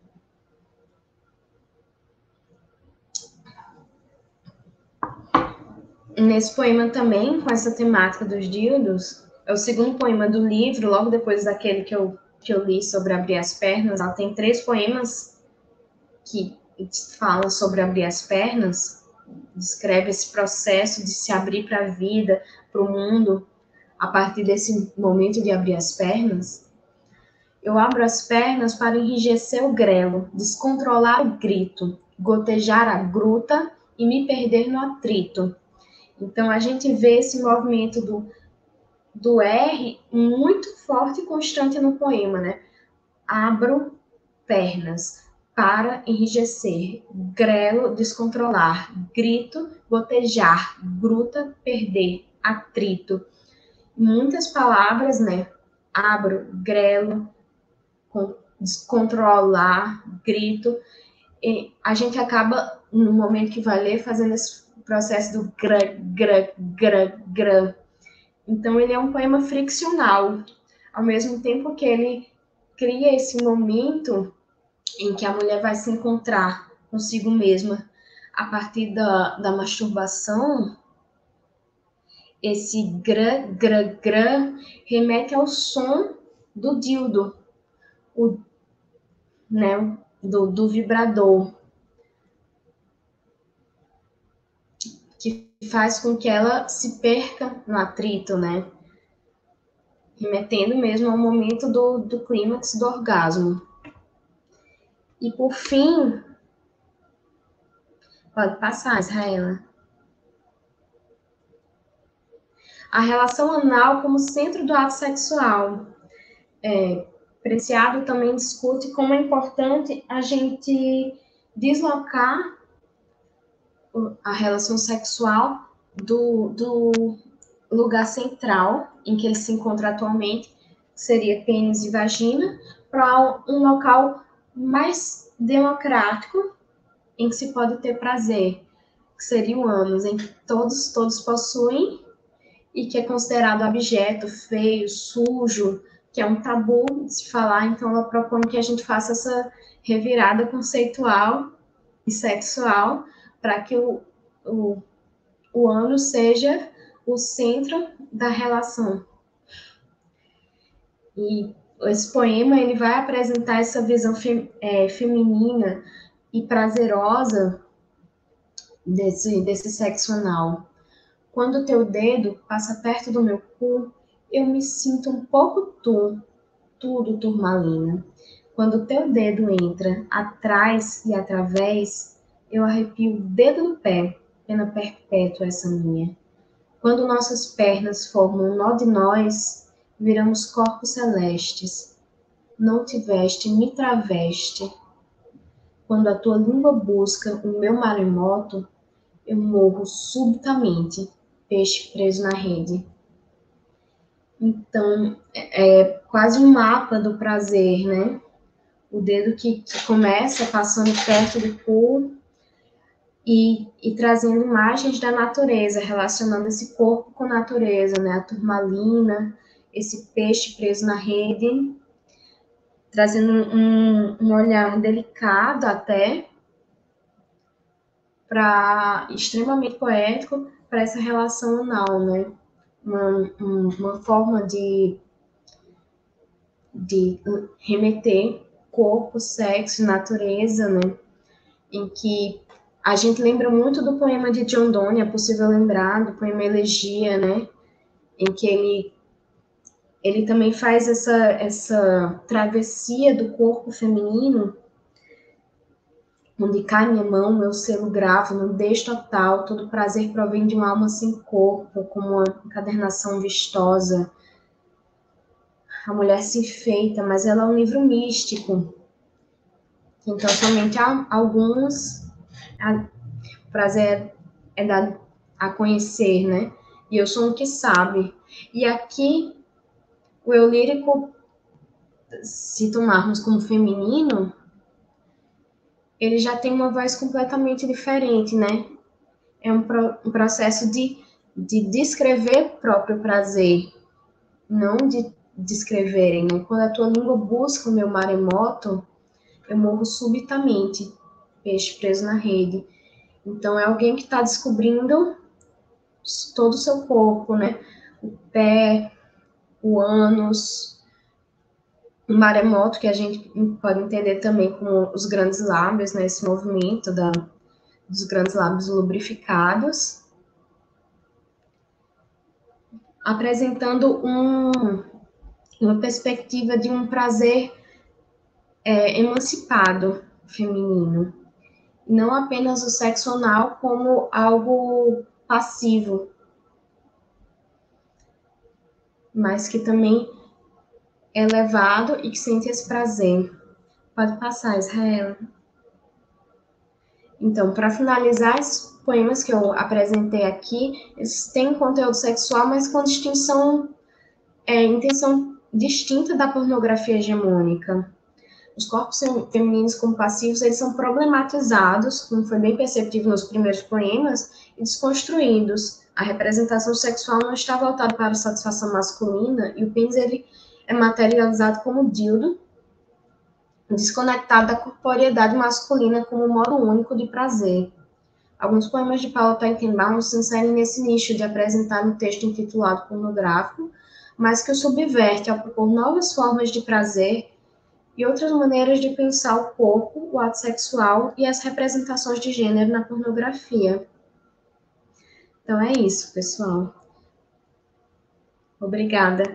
Nesse poema também, com essa temática dos dildos, é o segundo poema do livro, logo depois daquele que eu, que eu li sobre abrir as pernas. Ela tem três poemas que falam sobre abrir as pernas, descreve esse processo de se abrir para a vida, para o mundo, a partir desse momento de abrir as pernas. Eu abro as pernas para enrijecer o grelo, descontrolar o grito, gotejar a gruta e me perder no atrito. Então, a gente vê esse movimento do, do R muito forte e constante no poema, né? Abro pernas para enrijecer, grelo, descontrolar, grito, gotejar, gruta, perder, atrito. Muitas palavras, né? Abro, grelo, descontrolar, grito. E a gente acaba, no momento que vai ler, fazendo esse o processo do gra, gra, gra, gra. Então, ele é um poema friccional, ao mesmo tempo que ele cria esse momento em que a mulher vai se encontrar consigo mesma a partir da, da masturbação. Esse gra, gra, gra remete ao som do dildo, o, né, do, do vibrador, que faz com que ela se perca no atrito, né? Remetendo mesmo ao momento do, do clímax do orgasmo. E por fim, pode passar, Israela. A relação anal como centro do ato sexual. É, Preciado também discute como é importante a gente deslocar a relação sexual do, do lugar central em que ele se encontra atualmente, que seria pênis e vagina, para um local mais democrático em que se pode ter prazer, que seria o ânus, em que todos, todos possuem e que é considerado objeto feio, sujo, que é um tabu de se falar. Então ela propõe que a gente faça essa revirada conceitual e sexual para que o, o, o ânus seja o centro da relação. E esse poema ele vai apresentar essa visão fem, é, feminina e prazerosa desse, desse sexo anal. Quando o teu dedo passa perto do meu cu, eu me sinto um pouco tu, tudo turmalina. Quando o teu dedo entra atrás e através, eu arrepio o dedo no pé, pena perpétua essa minha. Quando nossas pernas formam um nó de nós, viramos corpos celestes. Não te veste, me traveste. Quando a tua língua busca o meu maremoto, eu morro subitamente, peixe preso na rede. Então, é quase um mapa do prazer, né? O dedo que, que começa passando perto do cu e, e trazendo imagens da natureza, relacionando esse corpo com a natureza, né? A turmalina, esse peixe preso na rede, trazendo um, um olhar delicado até, para extremamente poético para essa relação anal, né? Uma, uma forma de, de remeter corpo, sexo, natureza, né? Em que a gente lembra muito do poema de John Donne, é possível lembrar do poema Elegia, né? Em que ele, ele também faz essa, essa travessia do corpo feminino, onde cai minha mão, meu selo gravo, no deixo total, todo prazer provém de uma alma sem corpo, como uma encadernação vistosa. A mulher se enfeita, mas ela é um livro místico. Então, somente há alguns, a, o prazer é dado a conhecer, né? E eu sou um que sabe. E aqui, o eu lírico, se tomarmos como feminino, ele já tem uma voz completamente diferente, né? É um, pro, um processo de, de descrever o próprio prazer, não de descreverem, né? Quando a tua língua busca o meu maremoto, eu morro subitamente, peixe preso na rede. Então, é alguém que está descobrindo todo o seu corpo, né? O pé, o ânus, o maremoto, que a gente pode entender também como os grandes lábios, né? Esse movimento da, dos grandes lábios lubrificados, apresentando um, uma perspectiva de um prazer é, emancipado feminino. Não apenas o sexo anal como algo passivo, mas que também é elevado e que sente esse prazer. Pode passar, Israel. Então, para finalizar, esses poemas que eu apresentei aqui, eles têm conteúdo sexual, mas com distinção, é, intenção distinta da pornografia hegemônica. Os corpos femininos como passivos, eles são problematizados, como foi bem perceptível nos primeiros poemas, e desconstruídos. A representação sexual não está voltada para a satisfação masculina e o pênis ele é materializado como dildo, desconectado da corporeidade masculina como modo único de prazer. Alguns poemas de Paula Teitelbaum se inserem nesse nicho de apresentar um texto intitulado pornográfico, mas que o subverte ao propor novas formas de prazer e outras maneiras de pensar o corpo, o ato sexual e as representações de gênero na pornografia. Então é isso, pessoal. Obrigada.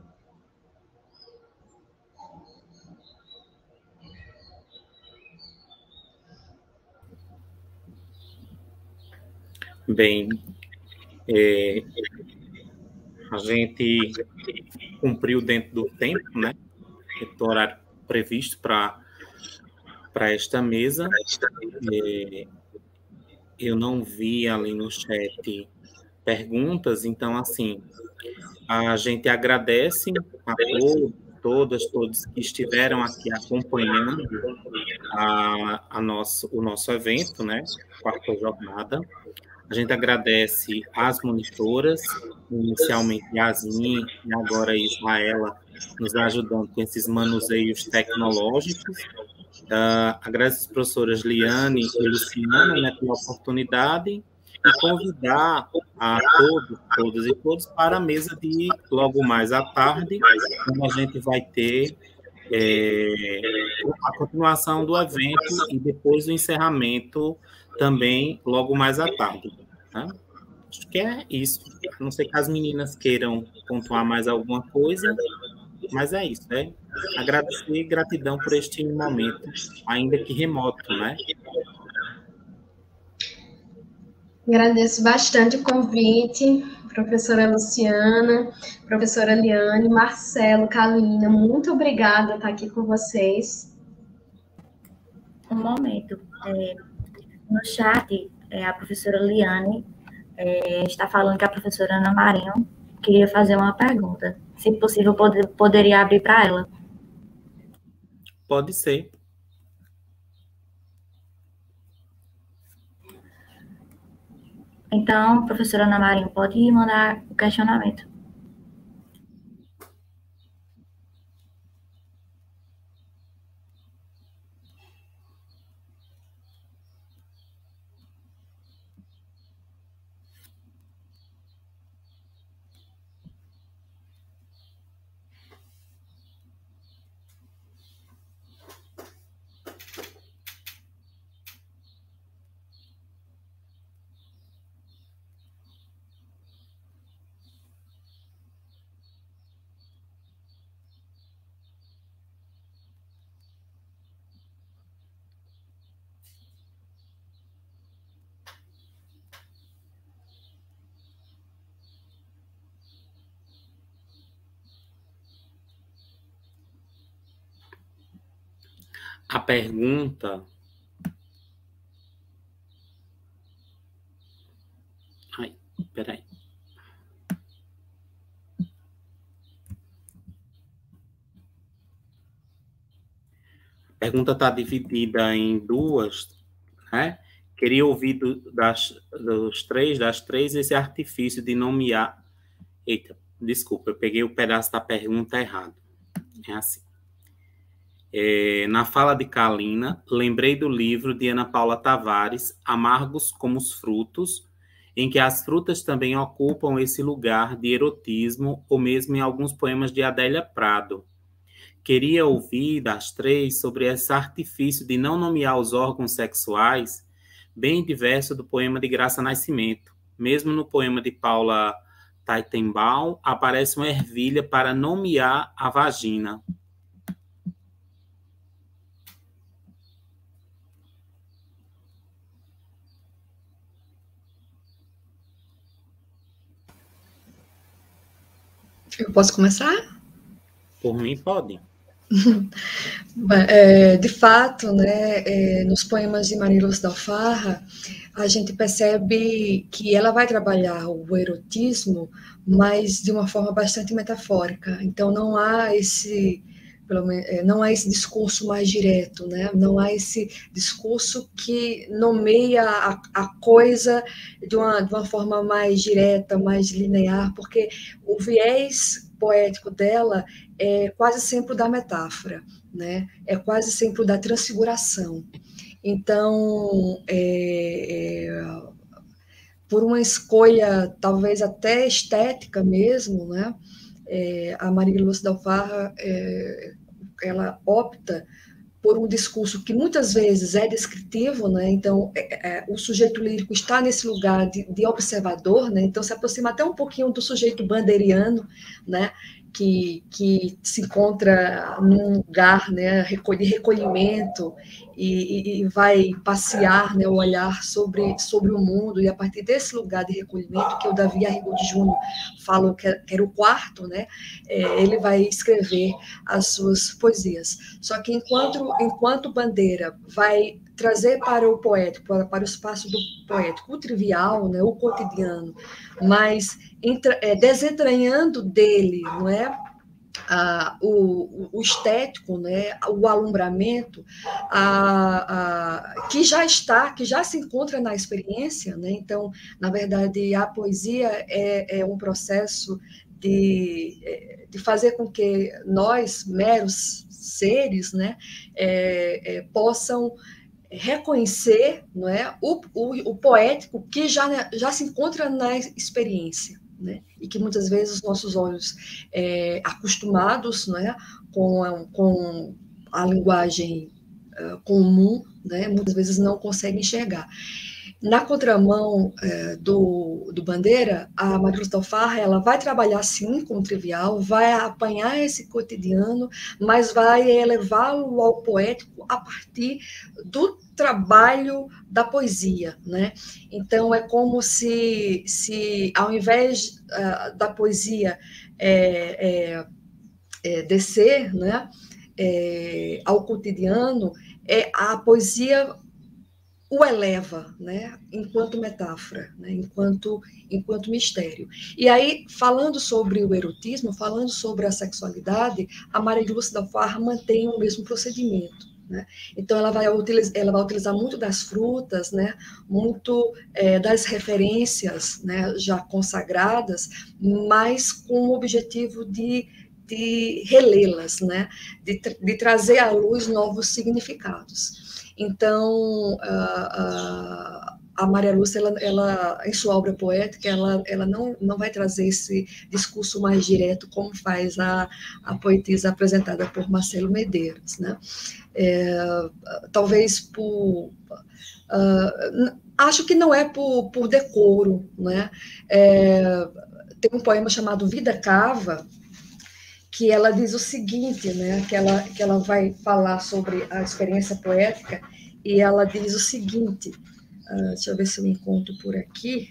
Bem, é, a gente cumpriu dentro do tempo, né? Do horário previsto para para esta mesa. É, eu não vi ali no chat perguntas, então, assim, a gente agradece a todos, todas, todos que estiveram aqui acompanhando a, a nosso, o nosso evento, né? Quarta jornada. A gente agradece às monitoras, inicialmente Yasmin e agora a Israela, nos ajudando com esses manuseios tecnológicos. Uh, agradeço às professoras Liane e Luciana, né, pela oportunidade e convidar a todos, todas e todos para a mesa de logo mais à tarde, onde a gente vai ter é, a continuação do evento e depois o encerramento também logo mais à tarde. Tá? Acho que é isso. A não sei que as meninas queiram pontuar mais alguma coisa, mas é isso, né? Agradecer e gratidão por este momento, ainda que remoto, né? Agradeço bastante o convite, professora Luciana, professora Liane, Marcelo, Kalina, muito obrigada por estar aqui com vocês. Um momento. É, no chat, é, a professora Liane é, está falando que a professora Ana Marinho queria fazer uma pergunta. Se possível, poder, poderia abrir para ela. Pode ser. Então, professora Ana Marinho, pode mandar o questionamento. A pergunta... Ai, peraí. A pergunta está dividida em duas, né? Queria ouvir do, das, dos três, das três, esse artifício de nomear... Eita, desculpa, eu peguei o pedaço da pergunta errado. É assim. É, na fala de Kalina, lembrei do livro de Ana Paula Tavares, Amargos como os Frutos, em que as frutas também ocupam esse lugar de erotismo, ou mesmo em alguns poemas de Adélia Prado. Queria ouvir das três sobre esse artifício de não nomear os órgãos sexuais, bem diverso do poema de Graça Nascimento. Mesmo no poema de Paula Teitelbaum, aparece uma ervilha para nomear a vagina. Eu posso começar? Por mim, pode. É, de fato, né, é, nos poemas de Maria Lúcia da Alfarra, a gente percebe que ela vai trabalhar o erotismo, mas de uma forma bastante metafórica. Então, não há esse pelo menos, é, não há esse discurso mais direto, né? Não há esse discurso que nomeia a, a coisa de uma, de uma forma mais direta, mais linear, porque o viés poético dela é quase sempre o da metáfora, né? É quase sempre o da transfiguração. Então, é, é, por uma escolha talvez até estética mesmo, né? É, a Maria Lúcia Alfarra, é, ela opta por um discurso que muitas vezes é descritivo, né? Então é, é, o sujeito lírico está nesse lugar de, de observador, né? Então se aproxima até um pouquinho do sujeito bandeiriano, né? Que, que se encontra num lugar, né, de recolhimento e, e vai passear, né, o olhar sobre, sobre o mundo, e a partir desse lugar de recolhimento, que o Davi Arrigoni Júnior falou que era o quarto, né, é, ele vai escrever as suas poesias. Só que enquanto, enquanto Bandeira vai trazer para o poético, para, para o espaço do poético, o trivial, né, o cotidiano, mas entra, é, desentranhando dele, não é? Ah, o, o estético, né, o alumbramento, a, a, que já está, que já se encontra na experiência, né? Então, na verdade, a poesia é, é um processo de, de fazer com que nós, meros seres, né, é, é, possam reconhecer, não é, o, o, o poético que já, já se encontra na experiência, né, e que muitas vezes os nossos olhos é, acostumados, não é, com, a, com a linguagem uh, comum, né, muitas vezes não conseguem enxergar. Na contramão é, do, do Bandeira, a Maria Lúcia Alfarra, ela vai trabalhar, sim, com o trivial, vai apanhar esse cotidiano, mas vai elevá-lo ao poético a partir do trabalho da poesia, né? Então, é como se, se ao invés uh, da poesia é, é, é, descer, né, é, ao cotidiano, é, a poesia o eleva, né, enquanto metáfora, né, enquanto, enquanto mistério. E aí, falando sobre o erotismo, falando sobre a sexualidade, a Maria Lúcia Alfarra mantém o mesmo procedimento, né? Então, ela vai, utilizar, ela vai utilizar muito das frutas, né, muito é, das referências, né, já consagradas, mas com o objetivo de, de relê-las, né, de, de trazer à luz novos significados. Então, a, a Maria Lúcia, ela, ela, em sua obra poética, ela, ela não, não vai trazer esse discurso mais direto, como faz a, a poetisa apresentada por Marcelo Medeiros, né? É, talvez por... Uh, acho que não é por, por decoro, né? É, tem um poema chamado Vida Cava, que ela diz o seguinte, né, que ela, que ela vai falar sobre a experiência poética, e ela diz o seguinte, uh, deixa eu ver se eu encontro por aqui,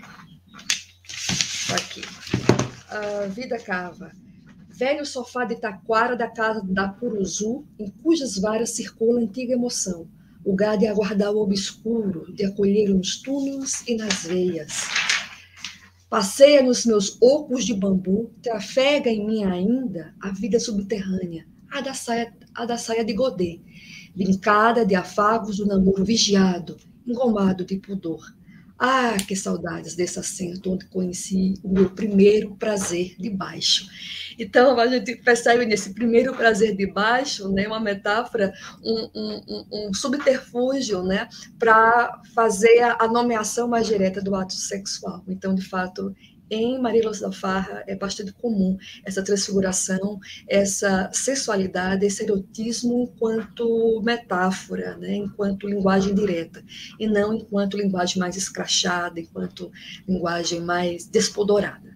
aqui, uh, Vida Cava, velho sofá de taquara da casa da Puruzu, em cujas varas circula a antiga emoção, lugar de aguardar o obscuro, de acolher nos túmulos e nas veias. Passeia nos meus ocos de bambu, trafega em mim ainda a vida subterrânea, a da saia, a da saia de godê, brincada de afagos do namoro vigiado, engomado de pudor. Ah, que saudades desse assento onde conheci o meu primeiro prazer de baixo. Então, a gente percebe nesse primeiro prazer de baixo, né, uma metáfora, um, um, um subterfúgio, né, para fazer a, a nomeação mais direta do ato sexual. Então, de fato, em Maria Lúcia Alfarra é bastante comum essa transfiguração, essa sensualidade, esse erotismo enquanto metáfora, né, enquanto linguagem direta, e não enquanto linguagem mais escrachada, enquanto linguagem mais despodorada.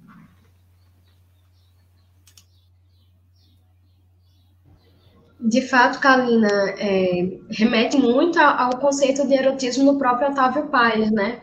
De fato, Kalina, é, remete muito ao conceito de erotismo no próprio Otávio Paz, né?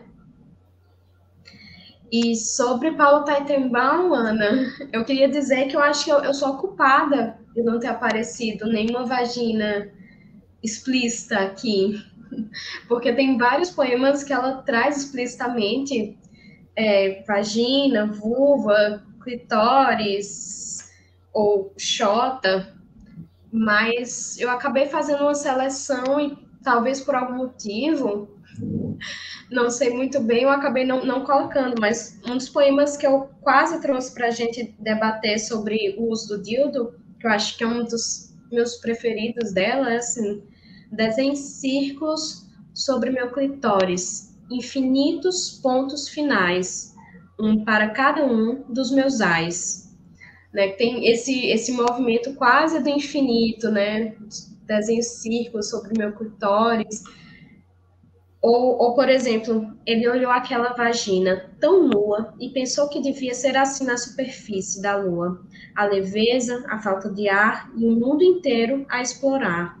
E sobre Paulo Teitelbaum, Ana, eu queria dizer que eu acho que eu, eu sou a culpada de não ter aparecido nenhuma vagina explícita aqui, porque tem vários poemas que ela traz explicitamente é, vagina, vulva, clitóris ou xota, mas eu acabei fazendo uma seleção e talvez por algum motivo, não sei muito bem, eu acabei não, não colocando, mas um dos poemas que eu quase trouxe para a gente debater sobre o uso do dildo, que eu acho que é um dos meus preferidos dela, é assim: desenhe círculos sobre meu clitóris, infinitos pontos finais, um para cada um dos meus ais. Né? Tem esse, esse movimento quase do infinito, né? Desenho círculos sobre meu clitóris. Ou, ou, por exemplo, ele olhou aquela vagina tão nua e pensou que devia ser assim na superfície da lua. A leveza, a falta de ar e o mundo inteiro a explorar.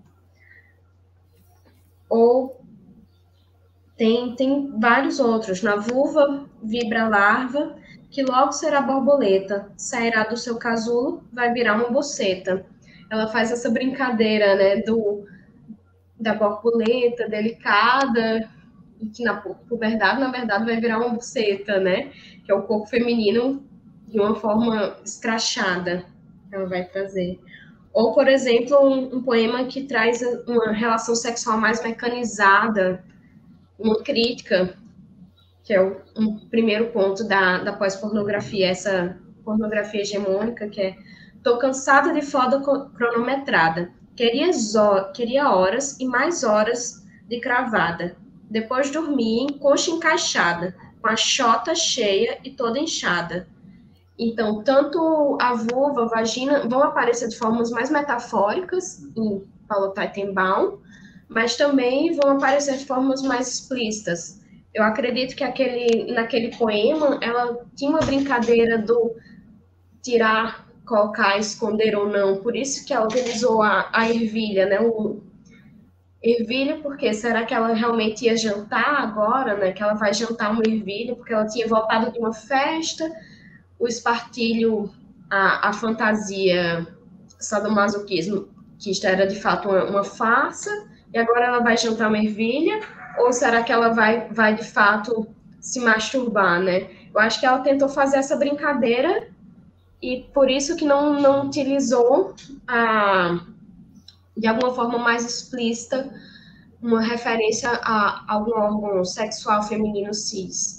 Ou tem, tem vários outros. Na vulva vibra a larva, que logo será borboleta. Sairá do seu casulo, vai virar uma boceta. Ela faz essa brincadeira, né, do, da borboleta delicada, que na puberdade, na verdade, vai virar uma buceta, né? Que é o corpo feminino de uma forma escrachada que ela vai trazer. Ou, por exemplo, um, um poema que traz uma relação sexual mais mecanizada, uma crítica, que é o um primeiro ponto da, da pós-pornografia, essa pornografia hegemônica, que é: tô cansada de foda cronometrada, queria, queria horas e mais horas de cravada. Depois dormir em coxa encaixada, com a chota cheia e toda inchada. Então, tanto a vulva, a vagina, vão aparecer de formas mais metafóricas em Paulo Teitelbaum, mas também vão aparecer de formas mais explícitas. Eu acredito que aquele, naquele poema, ela tinha uma brincadeira do tirar, colocar, esconder ou não. Por isso que ela utilizou a, a ervilha, né? O, ervilha, porque será que ela realmente ia jantar agora, né? Que ela vai jantar uma ervilha, porque ela tinha voltado de uma festa, o espartilho, a, a fantasia sadomasoquismo, que isto era de fato uma, uma farsa, e agora ela vai jantar uma ervilha, ou será que ela vai, vai de fato se masturbar, né? Eu acho que ela tentou fazer essa brincadeira, e por isso que não, não utilizou a... de alguma forma mais explícita, uma referência a algum órgão sexual feminino cis.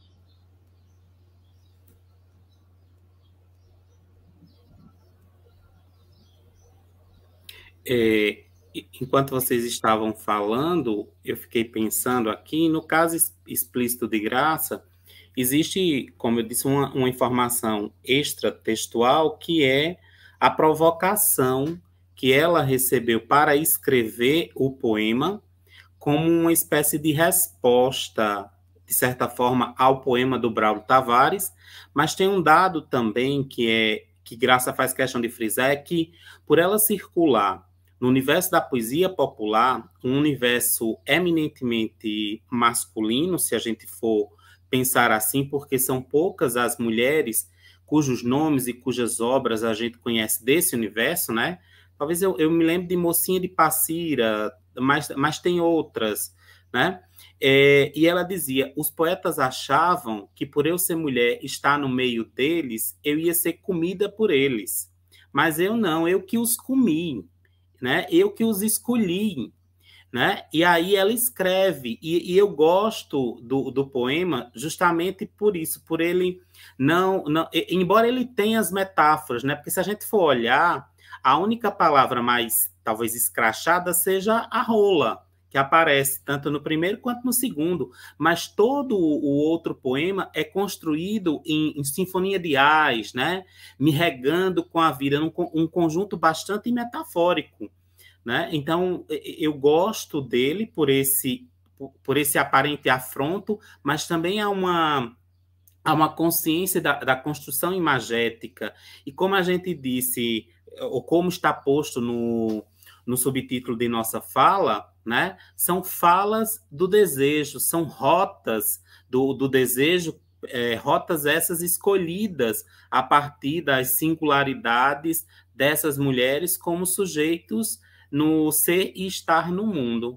É, enquanto vocês estavam falando, eu fiquei pensando aqui, no caso explícito de Graça, existe, como eu disse, uma, uma informação extratextual, que é a provocação que ela recebeu para escrever o poema como uma espécie de resposta, de certa forma, ao poema do Braulio Tavares, mas tem um dado também que é que Graça faz questão de frisar, é que, por ela circular no universo da poesia popular, um universo eminentemente masculino, se a gente for pensar assim, porque são poucas as mulheres cujos nomes e cujas obras a gente conhece desse universo, né? Talvez eu, eu me lembre de Mocinha de Passira, mas, mas tem outras, né? É, e ela dizia: os poetas achavam que, por eu ser mulher, estar no meio deles, eu ia ser comida por eles. Mas eu não, eu que os comi, né? Eu que os escolhi, né? E aí ela escreve, e, e eu gosto do, do poema justamente por isso, por ele não, não... Embora ele tenha as metáforas, né? Porque se a gente for olhar, a única palavra mais, talvez, escrachada seja a rola, que aparece tanto no primeiro quanto no segundo, mas todo o outro poema é construído em, em sinfonia de ais, né? Me regando com a vida, um, um conjunto bastante metafórico, né? Então, eu gosto dele por esse, por esse aparente afronto, mas também há uma, há uma consciência da, da construção imagética. E como a gente disse, ou como está posto no, no subtítulo de nossa fala, né? São falas do desejo, são rotas do, do desejo, é, rotas essas escolhidas a partir das singularidades dessas mulheres como sujeitos no ser e estar no mundo.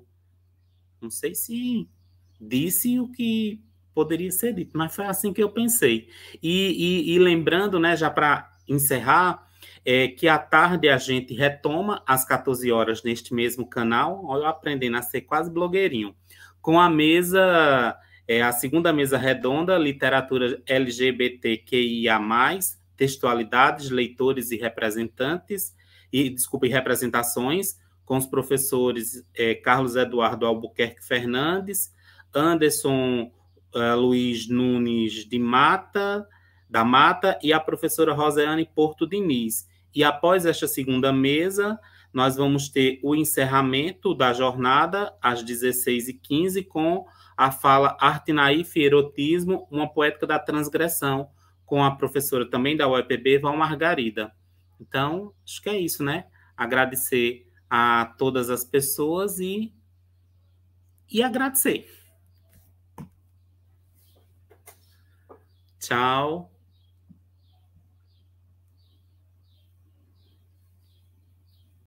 Não sei se disse o que poderia ser dito, mas foi assim que eu pensei. E, e, e lembrando, né, já para encerrar, é que à tarde a gente retoma às quatorze horas neste mesmo canal, ó, eu aprendendo a ser quase blogueirinho, com a mesa, é, a segunda mesa redonda, literatura L G B T Q I A mais, textualidades, leitores e representantes, e, desculpe, representações, com os professores é, Carlos Eduardo Albuquerque Fernandes, Anderson uh, Luiz Nunes de Mata, da Mata, e a professora Roseane Porto Diniz. E após esta segunda mesa, nós vamos ter o encerramento da jornada às dezesseis e quinze com a fala Arte Naif e Erotismo, uma poética da transgressão, com a professora também da U E P B, Val Margarida. Então, acho que é isso, né? Agradecer a todas as pessoas e, e agradecer. Tchau.